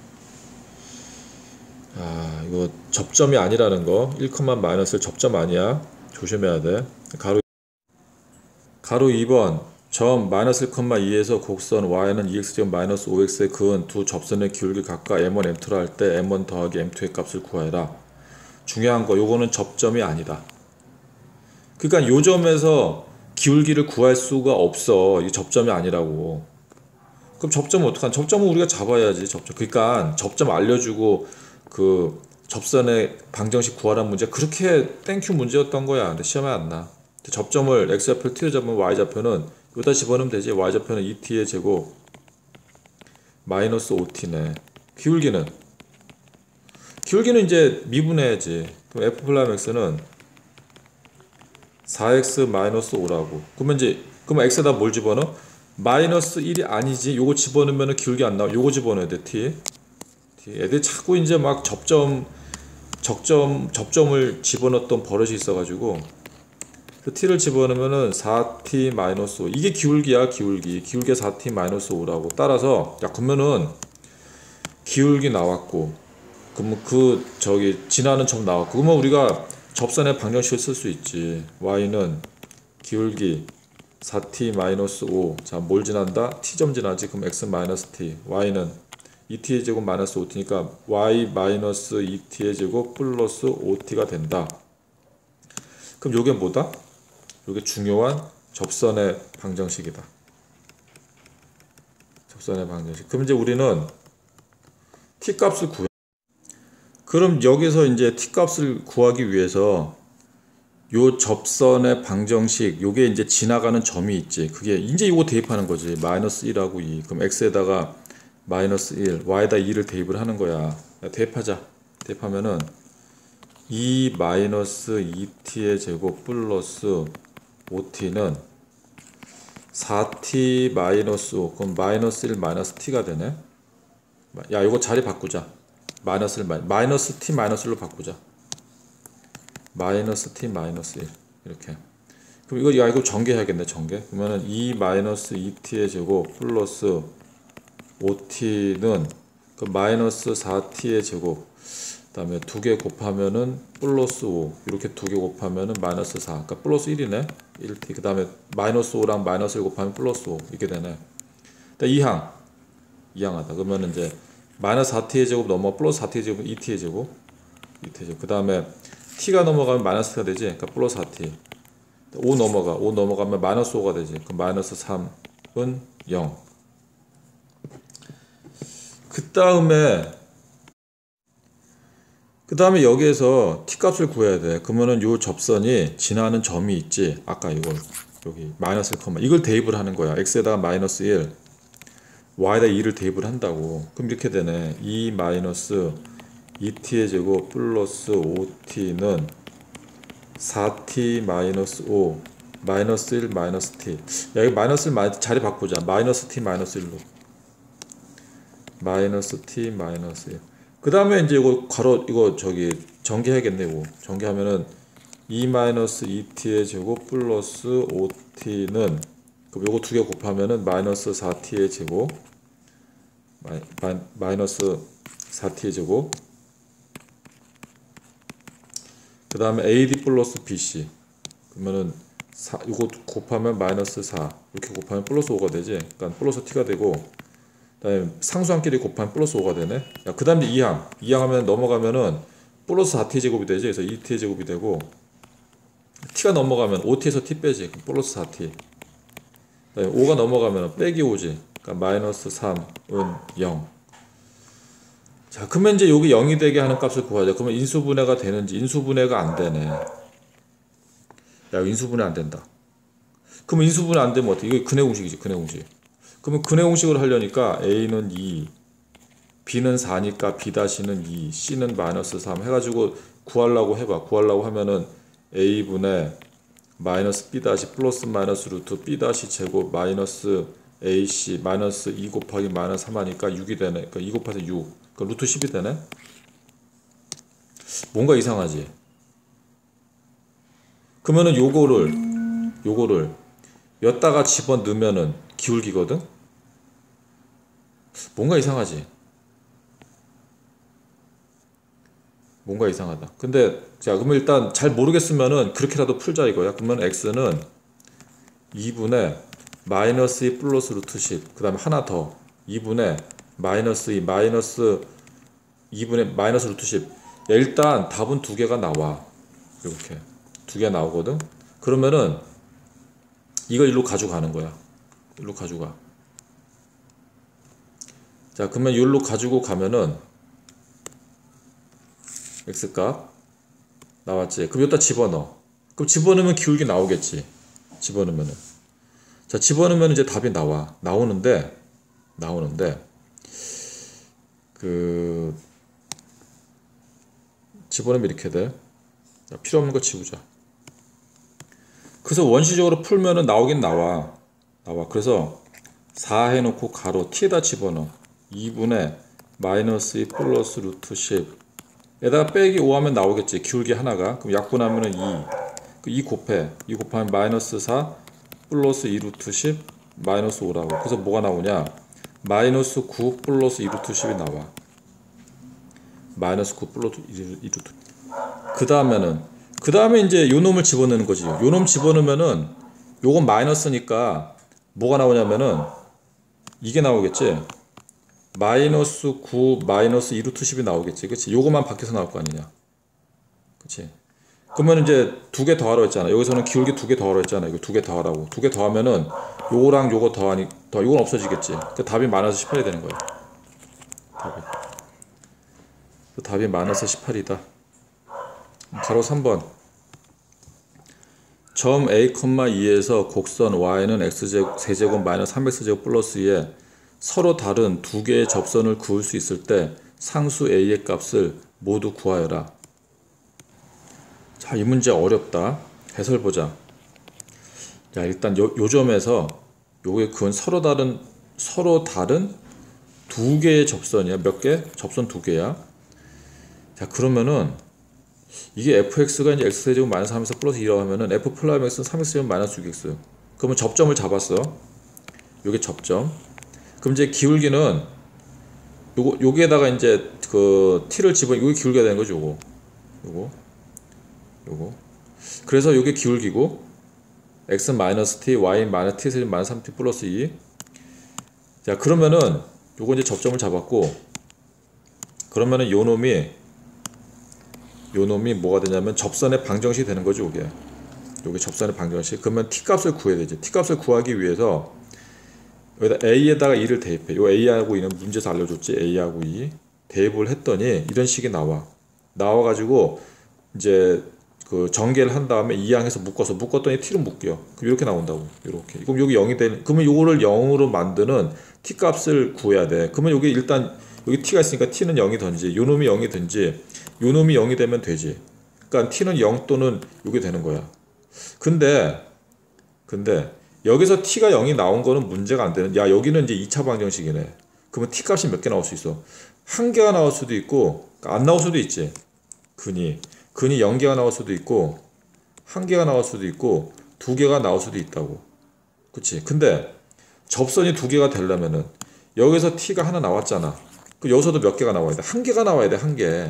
아, 이거 접점이 아니라는 거. 일, 마이너스 일 접점 아니야. 조심해야 돼. 가로 가로 이 번 점 마이너스 일, 이에서 곡선 y는 이 엑스 제곱 마이너스 오 엑스에 그은 두 접선의 기울기 각각 엠 원, 엠 투로 할 때 엠 원 더하기 엠 투의 값을 구하라. 중요한 거 요거는 접점이 아니다. 그러니까 요 점에서 기울기를 구할 수가 없어. 이 접점이 아니라고. 그럼 접점은 어떡하나? 접점은 우리가 잡아야지. 접점. 그러니까 접점 알려주고 그 접선의 방정식 구하라는 문제 그렇게 땡큐 문제였던 거야. 근데 시험에 안 나. 접점을 x좌표 t로 잡으면 y좌표는 여기다 집어넣으면 되지. y좌표는 이 티의 제곱 마이너스 오 티네. 기울기는 기울기는 이제 미분해야지. 그럼 f 플라임 x는 사 엑스 마이너스 오라고. 그러면 이제 그러면 x에다 뭘 집어넣어? 마이너스 일이 아니지. 요거 집어넣으면 기울기 안 나와. 요거 집어넣어야 돼. t. t. 애들 자꾸 이제 막 접점 적점 접점을 집어넣었던 버릇이 있어가지고 그 t를 집어넣으면은 사 티 마이너스 오. 이게 기울기야. 기울기. 기울기 사 티 마이너스 오라고. 따라서 야 그러면은 기울기 나왔고 그러면 그 저기 지나는 점 나왔고 그러면 우리가 접선의 방정식을 쓸 수 있지. y는 기울기 사 티 마이너스 오. 자, 뭘 지난다? t점 지나지. 그럼 x 마이너스 t. y는 이 티의 제곱 마이너스 오 티니까 y 마이너스 이 티의 제곱 플러스 오 티가 된다. 그럼 요게 뭐다? 요게 중요한 접선의 방정식이다. 접선의 방정식. 그럼 이제 우리는 t 값을 구해. 그럼 여기서 이제 t 값을 구하기 위해서 요 접선의 방정식 요게 이제 지나가는 점이 있지. 그게 이제 이거 대입하는 거지. 마이너스 일하고 이. 그럼 x에다가 마이너스 일, y에다 이를 대입을 하는 거야. 대입하자. 대입하면은 이 마이너스 이 티의 제곱 플러스 오 티는 사 티 마이너스 오. 그럼 마이너스 일 마이너스 t가 되네. 야, 이거 자리 바꾸자. 마이너스 일 마이너스 t 마이너스 일로 바꾸자. 마이너스 t 마이너스 일 이렇게. 그럼 이거 야 이거 전개해야겠네. 전개. 그러면은 이 마이너스 이 티의 제곱 플러스 오 티는 그 마이너스 사 티의 제곱 그 다음에 두 개 곱하면은 플러스 오 이렇게 두 개 곱하면은 마이너스 사. 그러니까 플러스 일이네. 일 티. 그 다음에 마이너스 오랑 마이너스 일 곱하면 플러스 오 이렇게 되네. 이항 이항하다. 그러면 이제 마이너스 사 티의 제곱 넘어 플러스 사 티의 제곱 이 티의 제곱 이 티의 제곱. 그 다음에 t가 넘어가면 마이너스가 되지. 그러니까 플러스 사 티. 오 넘어가. 오 넘어가면 마이너스 오가 되지. 그럼 마이너스 삼은 영. 그 다음에 그 다음에 여기에서 t 값을 구해야 돼. 그러면은 요 접선이 지나는 점이 있지. 아까 이거 여기 마이너스 일, 이걸 대입을 하는 거야. x에다가 마이너스 일, y에다 이를 대입을 한다고. 그럼 이렇게 되네. 이 마이너스 이 티의 제곱 플러스 오 티는 사 티 마이너스 오 마이너스 일 마이너스 t. 야, 이거 마이너스 일 마이너스 자리 바꾸자. 마이너스 t 마이너스 일로. 마이너스 t 마이너스 일. 그 다음에 이제 이거 괄호 이거 저기 전개해야겠네. 이거 전개하면은 이 마이너스 이 티의 제곱 플러스 오 티는 그럼 요거 두 개 곱하면은 마이너스 사 티의 제곱 마이, 마이, 마이너스 사 티의 제곱 그 다음에 에이디 플러스 비씨 그러면은 사, 이거 곱하면 마이너스 사 이렇게 곱하면 플러스 오가 되지. 그러니까 플러스 t가 되고 그 다음에 상수항끼리 곱하면 플러스 오가 되네. 그 다음에 이항 이항 하면 넘어가면은 플러스 사 티 제곱이 되지. 그래서 이 티 제곱이 되고 t가 넘어가면 오 티에서 t 빼지. 그럼 플러스 사 티. 그 다음에 오가 넘어가면 빼기 오지. 그러니까 마이너스 삼은 영. 자, 그러면 이제 여기 영이 되게 하는 값을 구하자. 그러면 인수분해가 되는지. 인수분해가 안 되네. 야, 인수분해 안 된다. 그러면 인수분해 안 되면 어떻게? 이거 근해 공식이지. 근해 공식. 그러면 근해 공식을 하려니까 A는 이, B는 사니까 B-는 이, C는 마이너스 삼 해가지고 구하려고 해봐. 구하려고 하면은 A분의 마이너스 B- 플러스 마이너스 루트 B- 제곱 마이너스 에이씨 마이너스 이 곱하기 마이너스 삼 하니까 육이 되네. 그러니까 이 곱해서 육. 그러니까 루트 십이 되네. 뭔가 이상하지. 그러면은 요거를 요거를 여기다가 집어넣으면은 기울기거든. 뭔가 이상하지. 뭔가 이상하다. 근데 자 그러면 일단 잘 모르겠으면은 그렇게라도 풀자 이거야. 그러면 x는 이분의 마이너스 이 플러스 루트 십, 그 다음에 하나 더 이분의 마이너스 이 마이너스 이분의 마이너스 루트 십. 야, 일단 답은 두 개가 나와. 이렇게 두 개 나오거든. 그러면은 이걸 일로 가져가는 거야. 일로 가져가. 자 그러면 일로 가지고 가면은 x값 나왔지. 그럼 여기다 집어넣어. 그럼 집어넣으면 기울기 나오겠지. 집어넣으면은. 자 집어넣으면 이제 답이 나와. 나오는데 나오는데 그 집어넣으면 이렇게 돼. 자, 필요 없는 거 지우자. 그래서 원시적으로 풀면은 나오긴 나와. 나와. 그래서 사 해놓고 가로 t에다 집어넣어. 이분의 마이너스 이 플러스 루트 십 에다가 빼기 오 하면 나오겠지. 기울기 하나가. 그럼 약분하면은 이. 그 이 곱해. 이 곱하면 마이너스 사 플러스 이 루트 십 마이너스 오라고. 그래서 뭐가 나오냐? 마이너스 구 플러스 이 루트 십이 나와. 마이너스 구 플러스 이 루트. 그 다음에는 그 다음에 이제 요 놈을 집어넣는 거지. 요 놈 집어넣으면은 요건 마이너스니까 뭐가 나오냐면은 이게 나오겠지. 마이너스 구 마이너스 이 루트 십이 나오겠지. 그치? 요거만 밖에서 나올 거 아니냐. 그치? 그러면 이제 두 개 더하라고 했잖아. 여기서는 기울기 두 개 더하라고 했잖아. 이거 두 개 더하라고. 두 개 더하면은 요거랑 요거 더하니 더 요건 없어지겠지. 그 답이 마이너스 십팔이 되는 거야. 답이. 그 답이 마이너스 십팔이다. 가로 삼 번. 점 a, 이에서 곡선 y는 x제곱 세제곱 마이너스 삼 엑스제곱 플러스 이에 서로 다른 두 개의 접선을 그을 수 있을 때 상수 a의 값을 모두 구하여라. 자, 이 문제 어렵다. 해설 보자. 야, 일단 요, 요 점에서 요게 그건 서로 다른 서로 다른 두 개의 접선이야. 몇 개? 접선 두 개야. 자, 그러면은 이게 fx가 이제 x제곱 마이너스 삼 엑스 플러스 이라고 하면은 f 플러스 x는 삼 엑스제곱 마이너스 육 엑스. 그러면 접점을 잡았어. 요게 접점. 그럼 이제 기울기는 요거 여기에다가 이제 그 t를 집어 요게 기울기가 되는 거죠. 요거. 요거. 요거. 그래서 요게 기울기고 x는 마이너스 t, y는 마이너스 t 세제곱 마이너스 삼 티 플러스 이. 자, 그러면은 요거 이제 접점을 잡았고 그러면은 요 놈이 요 놈이 뭐가 되냐면 접선의 방정식이 되는 거죠. 요게. 요게 접선의 방정식. 그러면 t 값을 구해야 되지. t 값을 구하기 위해서 여기다 a에다가 이를 대입해. 요 a하고 이는 문제에서 알려줬지. a하고 이 대입을 했더니 이런 식이 나와. 나와가지고 이제 그 전개를 한 다음에 이 항에서 묶어서 묶었더니 t로 묶여. 그럼 이렇게 나온다고. 이렇게. 그럼 여기 영이 되는. 그러면 요거를 영으로 만드는 t 값을 구해야 돼. 그러면 여기 일단 여기 t가 있으니까 t는 영이든지 요 놈이 영이든지 요 놈이 영이 되면 되지. 그러니까 t는 영 또는 요게 되는 거야. 근데 근데 여기서 t가 영이 나온 거는 문제가 안 되는. 야, 여기는 이제 이 차 방정식이네. 그러면 t 값이 몇 개 나올 수 있어? 한 개가 나올 수도 있고 안 나올 수도 있지. 근이 근이 영 개가 나올 수도 있고 한 개가 나올 수도 있고 두 개가 나올 수도 있다고. 그치? 근데 접선이 두 개가 되려면은 여기서 t가 하나 나왔잖아. 그 여기서도 몇 개가 나와야 돼? 한 개가 나와야 돼. 한 개.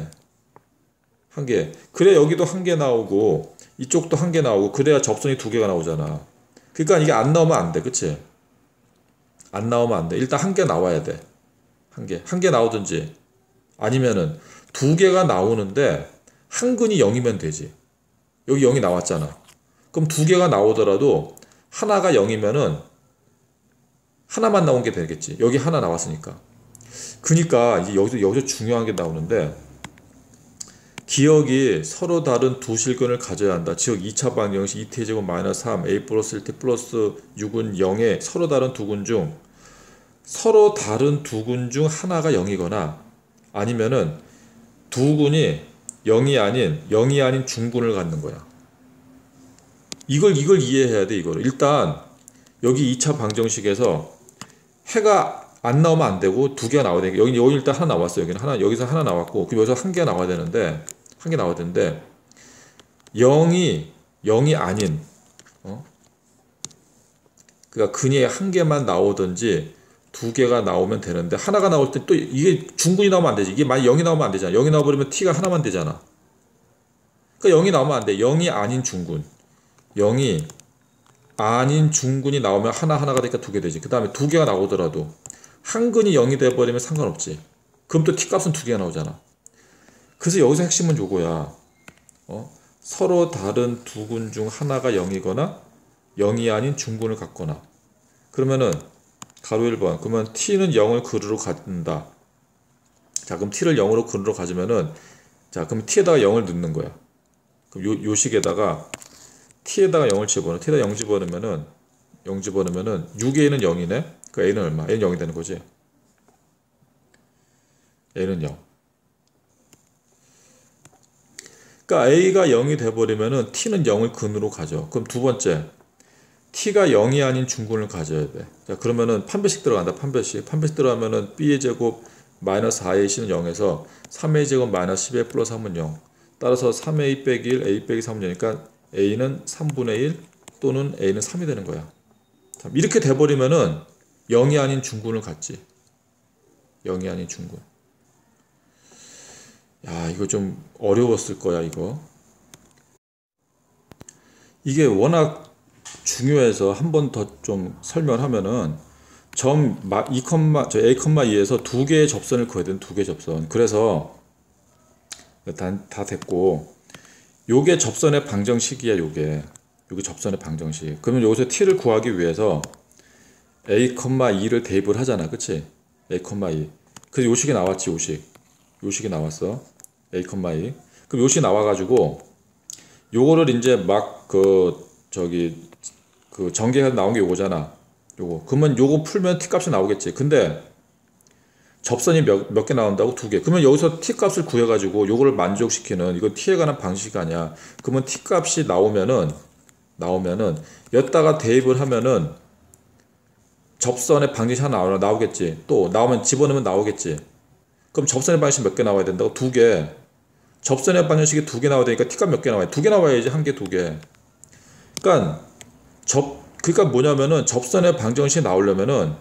한 개. 그래 여기도 한 개 나오고 이쪽도 한 개 나오고 그래야 접선이 두 개가 나오잖아. 그러니까 이게 안 나오면 안 돼. 그치? 안 나오면 안 돼. 일단 한 개 나와야 돼. 한 개. 한 개 나오든지 아니면은 두 개가 나오는데 한 근이 영이면 되지. 여기 영이 나왔잖아. 그럼 두 개가 나오더라도 하나가 영이면은 하나만 나온 게 되겠지. 여기 하나 나왔으니까. 그러니까 이제 여기서 여기서 중요한 게 나오는데 기억이 서로 다른 두 실근을 가져야 한다. 즉 이 차 방정식 이 티의 제곱 마이너스 삼 a 플러스 일 티 플러스 육은 영의 서로 다른 두 근 중 서로 다른 두 근 중 하나가 영이거나 아니면은 두 근이 영이 아닌 영이 아닌 중근을 갖는 거야. 이걸 이걸 이해해야 돼. 이거를 일단 여기 이 차 방정식에서 해가 안 나오면 안 되고 두 개가 나와야 되니까 여기 여기 일단 하나 나왔어요. 여기는 하나 여기서 하나 나왔고 그럼 여기서 한 개가 나와야 되는데 한 개 나와야 되는데 영이 영이 아닌 어? 그러니까 근이 한 개만 나오든지 두 개가 나오면 되는데 하나가 나올 때 또 이게 중군이 나오면 안 되지. 이게 만약 영이 나오면 안 되잖아. 영이 나와버리면 t가 하나만 되잖아. 그러니까 영이 나오면 안 돼. 영이 아닌 중군. 영이 아닌 중군이 나오면 하나 하나가 되니까 두 개 되지. 그 다음에 두 개가 나오더라도 한 근이 영이 돼버리면 상관없지. 그럼 또 t값은 두 개가 나오잖아. 그래서 여기서 핵심은 요거야. 어? 서로 다른 두 군 중 하나가 영이거나 영이 아닌 중군을 갖거나 그러면은 가로 일 번 그러면 t는 영을 근으로 갖는다. 자 그럼 t를 영으로 근으로 가지면은 자 그럼 t에다가 영을 넣는 거야. 그럼 요, 요 식에다가 t에다가 영을 집어넣어. t에다 영 집어넣으면은 영 집어넣으면은 육 에이는 영이네. 그 a는 얼마? a는 영이 되는 거지. a는 영. 그러니까 a가 영이 돼버리면은 t는 영을 근으로 가져. 그럼 두 번째 t가 영이 아닌 중군을 가져야 돼. 자 그러면은 판별식 들어간다. 판별식. 판별식 들어가면은 b의 제곱 마이너스 사 에이씨는 영에서 삼 에이 제곱 마이너스 십 에이 플러스 삼은 영. 따라서 삼 에이 빼기 일, a 빼기 삼은 영이니까 a는 삼분의 일 또는 a는 삼이 되는 거야. 이렇게 돼버리면은 영이 아닌 중군을 갖지. 영이 아닌 중군. 야 이거 좀 어려웠을 거야 이거. 이게 워낙 중요해서 한 번 더 좀 설명하면은 점 이, 저 a, 이에서 두 개의 접선을 그어야 되는 두 개의 접선. 그래서 다, 다 됐고 요게 접선의 방정식이야. 요게 요게 접선의 방정식. 그러면 여기서 t를 구하기 위해서 a, 이를 대입을 하잖아. 그치? a, 이. 그래서 요 식이 나왔지. 요 식. 요 식이 나왔어. a, 이. 그럼 요 식이 나와가지고 요거를 이제 막 그 저기 그 전개해서 나온 게 요거잖아. 요거. 그러면 요거 풀면 t값이 나오겠지. 근데 접선이 몇, 몇 개 나온다고? 두 개. 그러면 여기서 t값을 구해가지고 요거를 만족시키는 이거 t에 관한 방식이 아니야. 그러면 t값이 나오면은 나오면은 여기다가 대입을 하면은 접선의 방정식 하나 나오, 나오겠지. 또 나오면 집어넣으면 나오겠지. 그럼 접선의 방정식 몇 개 나와야 된다고? 두 개. 접선의 방정식이 두 개 나와야 되니까 t값 몇 개 나와야 돼? 두 개 나와야지. 한 개, 두 개. 그러니까 접 그러니까 뭐냐면은 접선의 방정식이 나오려면은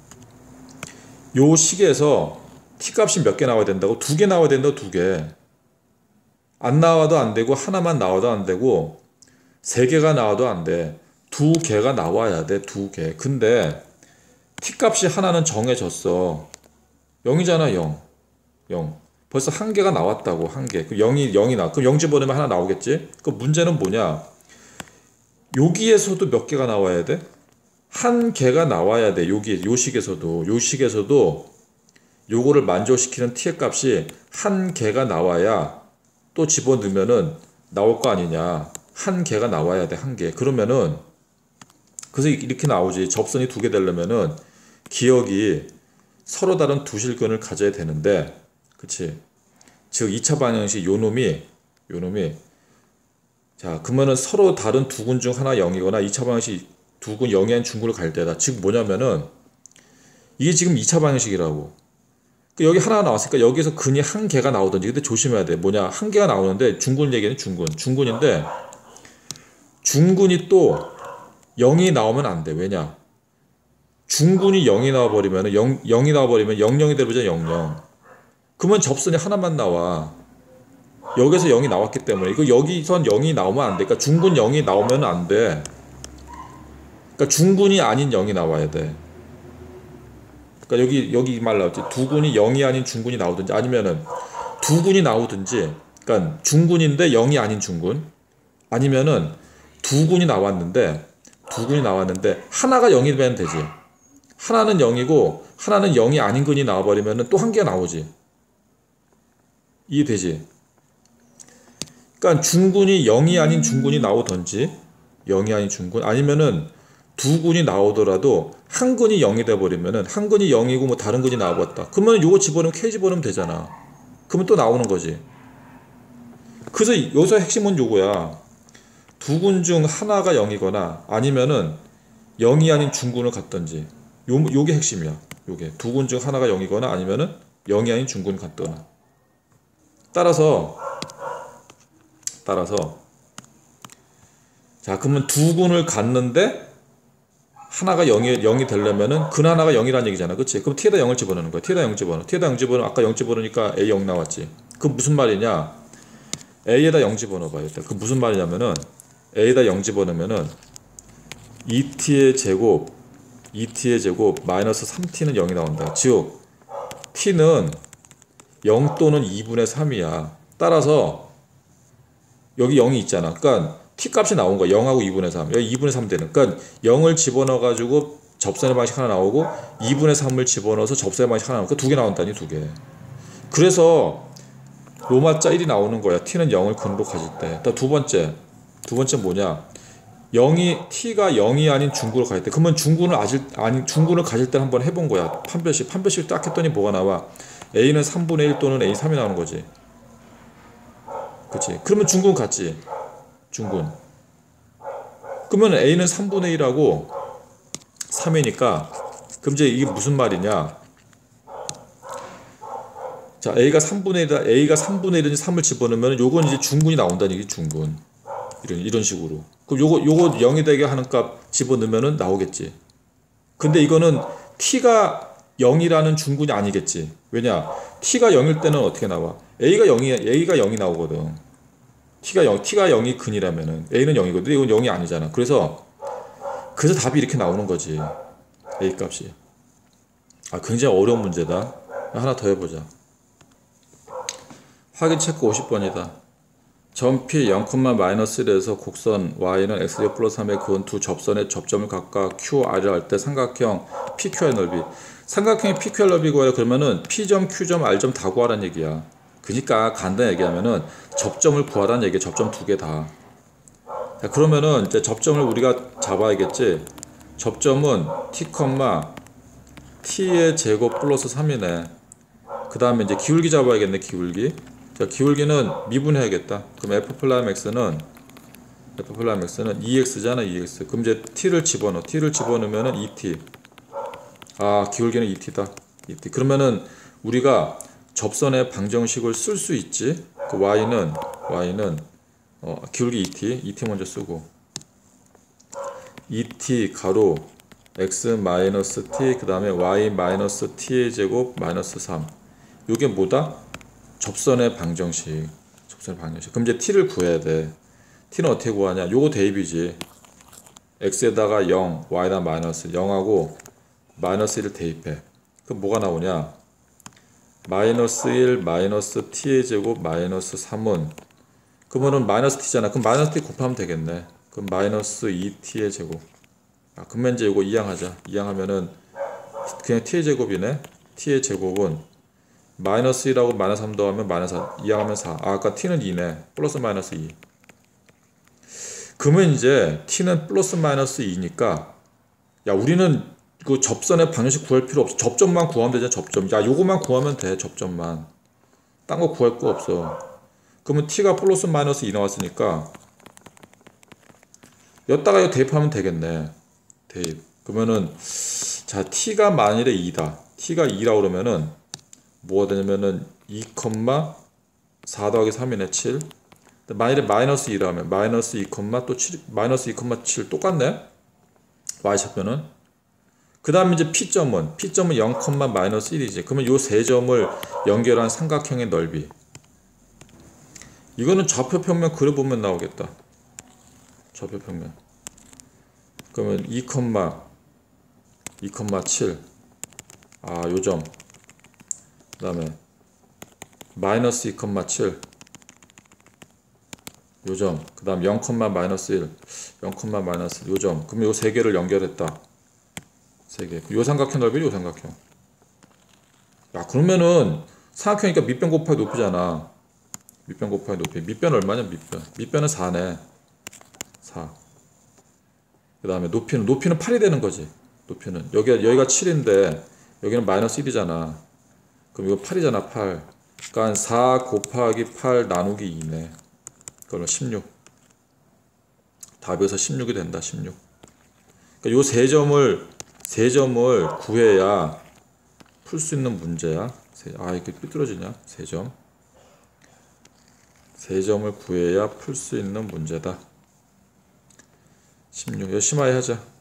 요 식에서 t값이 몇 개 나와야 된다고? 두 개 나와야 된다고. 두 개. 안 나와도 안 되고 하나만 나와도 안 되고 세 개가 나와도 안 돼. 두 개가 나와야 돼. 두 개. 근데 t값이 하나는 정해졌어. 영이잖아. 영. 영. 벌써 한 개가 나왔다고. 한 개. 그 영이 영이 나. 그럼 영 집어넣으면 하나 나오겠지? 그 문제는 뭐냐? 여기에서도 몇 개가 나와야 돼? 한 개가 나와야 돼. 여기 요식에서도 요식에서도 요거를 만족시키는 t의 값이 한 개가 나와야 또 집어넣으면은 나올 거 아니냐. 한 개가 나와야 돼. 한 개. 그러면은 그래서 이렇게 나오지. 접선이 두 개 되려면은 기억이 서로 다른 두 실근을 가져야 되는데, 그치? 즉 이 차 방정식 요 놈이 요 놈이 자 그러면은 서로 다른 두 군 중 하나 영이거나 이 차 방정식 두 군 영이 아닌 중군을 갈 때다. 즉 뭐냐면은 이게 지금 이 차 방정식이라고. 여기 하나 나왔으니까 여기에서 근이 한 개가 나오든지. 근데 조심해야 돼. 뭐냐, 한 개가 나오는데 중군 얘기는 중군 중군인데 중군이 또 영이 나오면 안 돼. 왜냐, 중군이 영이 나와버리면 영, 영이 나와버리면 영영이 되버리잖아. 영영. 그러면 접선이 하나만 나와. 여기서 영이 나왔기 때문에 이거 여기선 영이 나오면 안 돼. 그러니까 중군 영이 나오면 안 돼. 그러니까 중군이 아닌 영이 나와야 돼. 그러니까 여기 여기 말 나왔지. 두 군이 영이 아닌 중군이 나오든지 아니면은 두 군이 나오든지. 그러니까 중군인데 영이 아닌 중군. 아니면은 두 군이 나왔는데 두 군이 나왔는데 하나가 영이 되면 되지. 하나는 영이고 하나는 영이 아닌 군이 나와버리면은 또 한 개가 나오지. 이해되지? 그러니까 중군이 영이 아닌 중군이 나오든지 영이 아닌 중군 아니면은 두 군이 나오더라도 한 군이 영이 돼버리면은 한 군이 영이고 뭐 다른 군이 나와봤다. 그러면 요거 집어넣으면 K 집어넣으면 되잖아. 그러면 또 나오는 거지. 그래서 여기서 핵심은 요거야. 두 군 중 하나가 영이거나 아니면은 영이 아닌 중군을 갖든지. 요, 요게 핵심이야. 요게 두 군 중 하나가 영이거나 아니면은 영이 아닌 중군 같거나. 따라서 따라서 자 그러면 두 군을 갖는데 하나가 영이, 영이 되려면은 그 하나가 영이라는 얘기잖아. 그치? 그럼 t에다 영을 집어넣는 거야. t에다 영 집어넣어. t에다 영 집어넣어. 아까 영 집어넣으니까 a 영 나왔지. 그 무슨 말이냐? a에다 영 집어넣어봐. 일단 그 무슨 말이냐면은 a에다 영 집어넣으면은 이 티의 제곱 이 티의 제곱 마이너스 삼 티는 영이 나온다. 즉 t는 영 또는 이분의 삼이야. 따라서 여기 영이 있잖아. 그러니까 t 값이 나온 거야. 영하고 이분의 삼. 여기 이분의 삼 되는. 그러니까 영을 집어넣어 가지고 접선의 방식 하나 나오고 이분의 삼을 집어넣어서 접선의 방식 하나 나오고 두 개 나온다니 두 개. 그래서 로마자 일이 나오는 거야. t는 영을 근으로 가질 때. 두 번째. 두 번째 뭐냐? 영이 t가 영이 아닌 중군을 가질 때. 그러면 중군을 아질 아니 중군을 가질 때 한번 해본 거야. 판별식. 판별식 딱 했더니 뭐가 나와? a는 삼분의 일 또는 a 삼이 나오는 거지. 그치? 그러면 중군 같지? 중군. 그러면 a는 삼분의 일하고 삼이니까 그럼 이제 이게 무슨 말이냐? 자, a가 삼분의 일이다. a가 삼분의 일인지 삼을 집어넣으면 요건 이제 중군이 나온다는 얘기. 중군. 이런 이런 식으로. 그럼 요거 요거 영이 되게 하는 값 집어넣으면은 나오겠지. 근데 이거는 t가 영이라는 중군이 아니겠지. 왜냐? t가 영일 때는 어떻게 나와? a가 영이 a가 영이 나오거든. t가 영 t가 영이 근이라면은 a는 영이거든. 이건 영이 아니잖아. 그래서 그래서 답이 이렇게 나오는 거지. a 값이. 아, 굉장히 어려운 문제다. 하나 더 해보자. 확인 체크 오십 번이다. 점 P 영, 마이너스 일에서 곡선 y는 x제곱 플러스 삼에 그은 두 접선의 접점을 각각 q, r을 할 때 삼각형 피 큐 아르 넓이. 삼각형의 피 큐 아르 넓이 구하려 그러면은 P점, Q점, R점 다 구하라는 얘기야. 그러니까 간단히 얘기하면은 접점을 구하라는 얘기야. 접점 두 개 다. 자, 그러면은 이제 접점을 우리가 잡아야겠지. 접점은 t, t의 제곱 플러스 삼이네. 그 다음에 이제 기울기 잡아야겠네. 기울기. 자, 기울기는 미분해야겠다. 그럼 f 플라임 x는 f 플라임 x는 이 엑스잖아. 이 엑스. 그럼 이제 t를 집어넣어. t를 집어넣으면은 이 티. 아, 기울기는 이 티다. 이 티. 그러면은 우리가 접선의 방정식을 쓸 수 있지. 그 y는 y는 어, 기울기 이 티. 이 티 먼저 쓰고 이 티 가로 x 마이너스 t 그 다음에 y 마이너스 t의 제곱 마이너스 삼. 요게 뭐다? 접선의 방정식. 접선의 방정식. 그럼 이제 t를 구해야 돼. t는 어떻게 구하냐? 요거 대입이지. x에다가 영, y에다가 마이너스 영하고 마이너스 일을 대입해. 그럼 뭐가 나오냐? 마이너스 일, 마이너스 t의 제곱 마이너스 삼은 그러면은 마이너스 t잖아. 그럼 마이너스 t 곱하면 되겠네. 그럼 마이너스 이 티의 제곱. 아, 그러면 이제 이거 이항하자. 이항하면은 그냥 t의 제곱이네. t의 제곱은 마이너스 일하고 마이너스 삼 더하면 마이너스 사. 이항하면 사. 아, 아까 t는 이네. 플러스 마이너스 이. 그러면 이제 t는 플러스 마이너스 이니까 야, 우리는 그 접선의 방정식 구할 필요 없어. 접점만 구하면 되잖아. 접점. 야, 요거만 구하면 돼. 접점만. 딴 거 구할 거 없어. 그러면 t가 플러스 마이너스 이 나왔으니까 여기다가 이거 대입하면 되겠네. 대입. 그러면은 자, t가 만일에 이다. t가 이라고 그러면은 뭐가 되냐면은 이, 사 더하기 삼이네. 칠. 만일에 마이너스 이라면 마이너스 이, 또 칠, 마이너스 이, 칠 똑같네. y좌표는. 그 다음에 이제 p점은 p점은 영, 마이너스 일이지. 그러면 요 세 점을 연결한 삼각형의 넓이. 이거는 좌표 평면 그려보면 나오겠다. 좌표 평면. 그러면 이, 이, 칠. 아, 요점. 그 다음에 마이너스 이, 칠. 요점. 그 다음 영, 마이너스 일. 영, 마이너스 요점. 그럼 요 세 개를 연결했다. 세 개. 요 삼각형 넓이 요 삼각형. 야, 그러면은 삼각형이니까 밑변 곱하기 높이잖아. 밑변 곱하기 높이. 밑변 얼마냐? 밑변. 밑변은 사네. 사. 그 다음에 높이는 높이는 팔이 되는 거지. 높이는 여기가 여기가 칠인데 여기는 마이너스 일이잖아. 그럼 이거 팔이잖아. 팔. 그러니까 사 곱하기 팔 나누기 이네. 그러면 십육. 답에서 십육이 된다. 십육. 그러니까 요 세 점을 세 점을 구해야 풀 수 있는 문제야. 세, 아 이렇게 삐뚤어지냐? 세 점. 세 점을 구해야 풀 수 있는 문제다. 십육. 열심히 하자.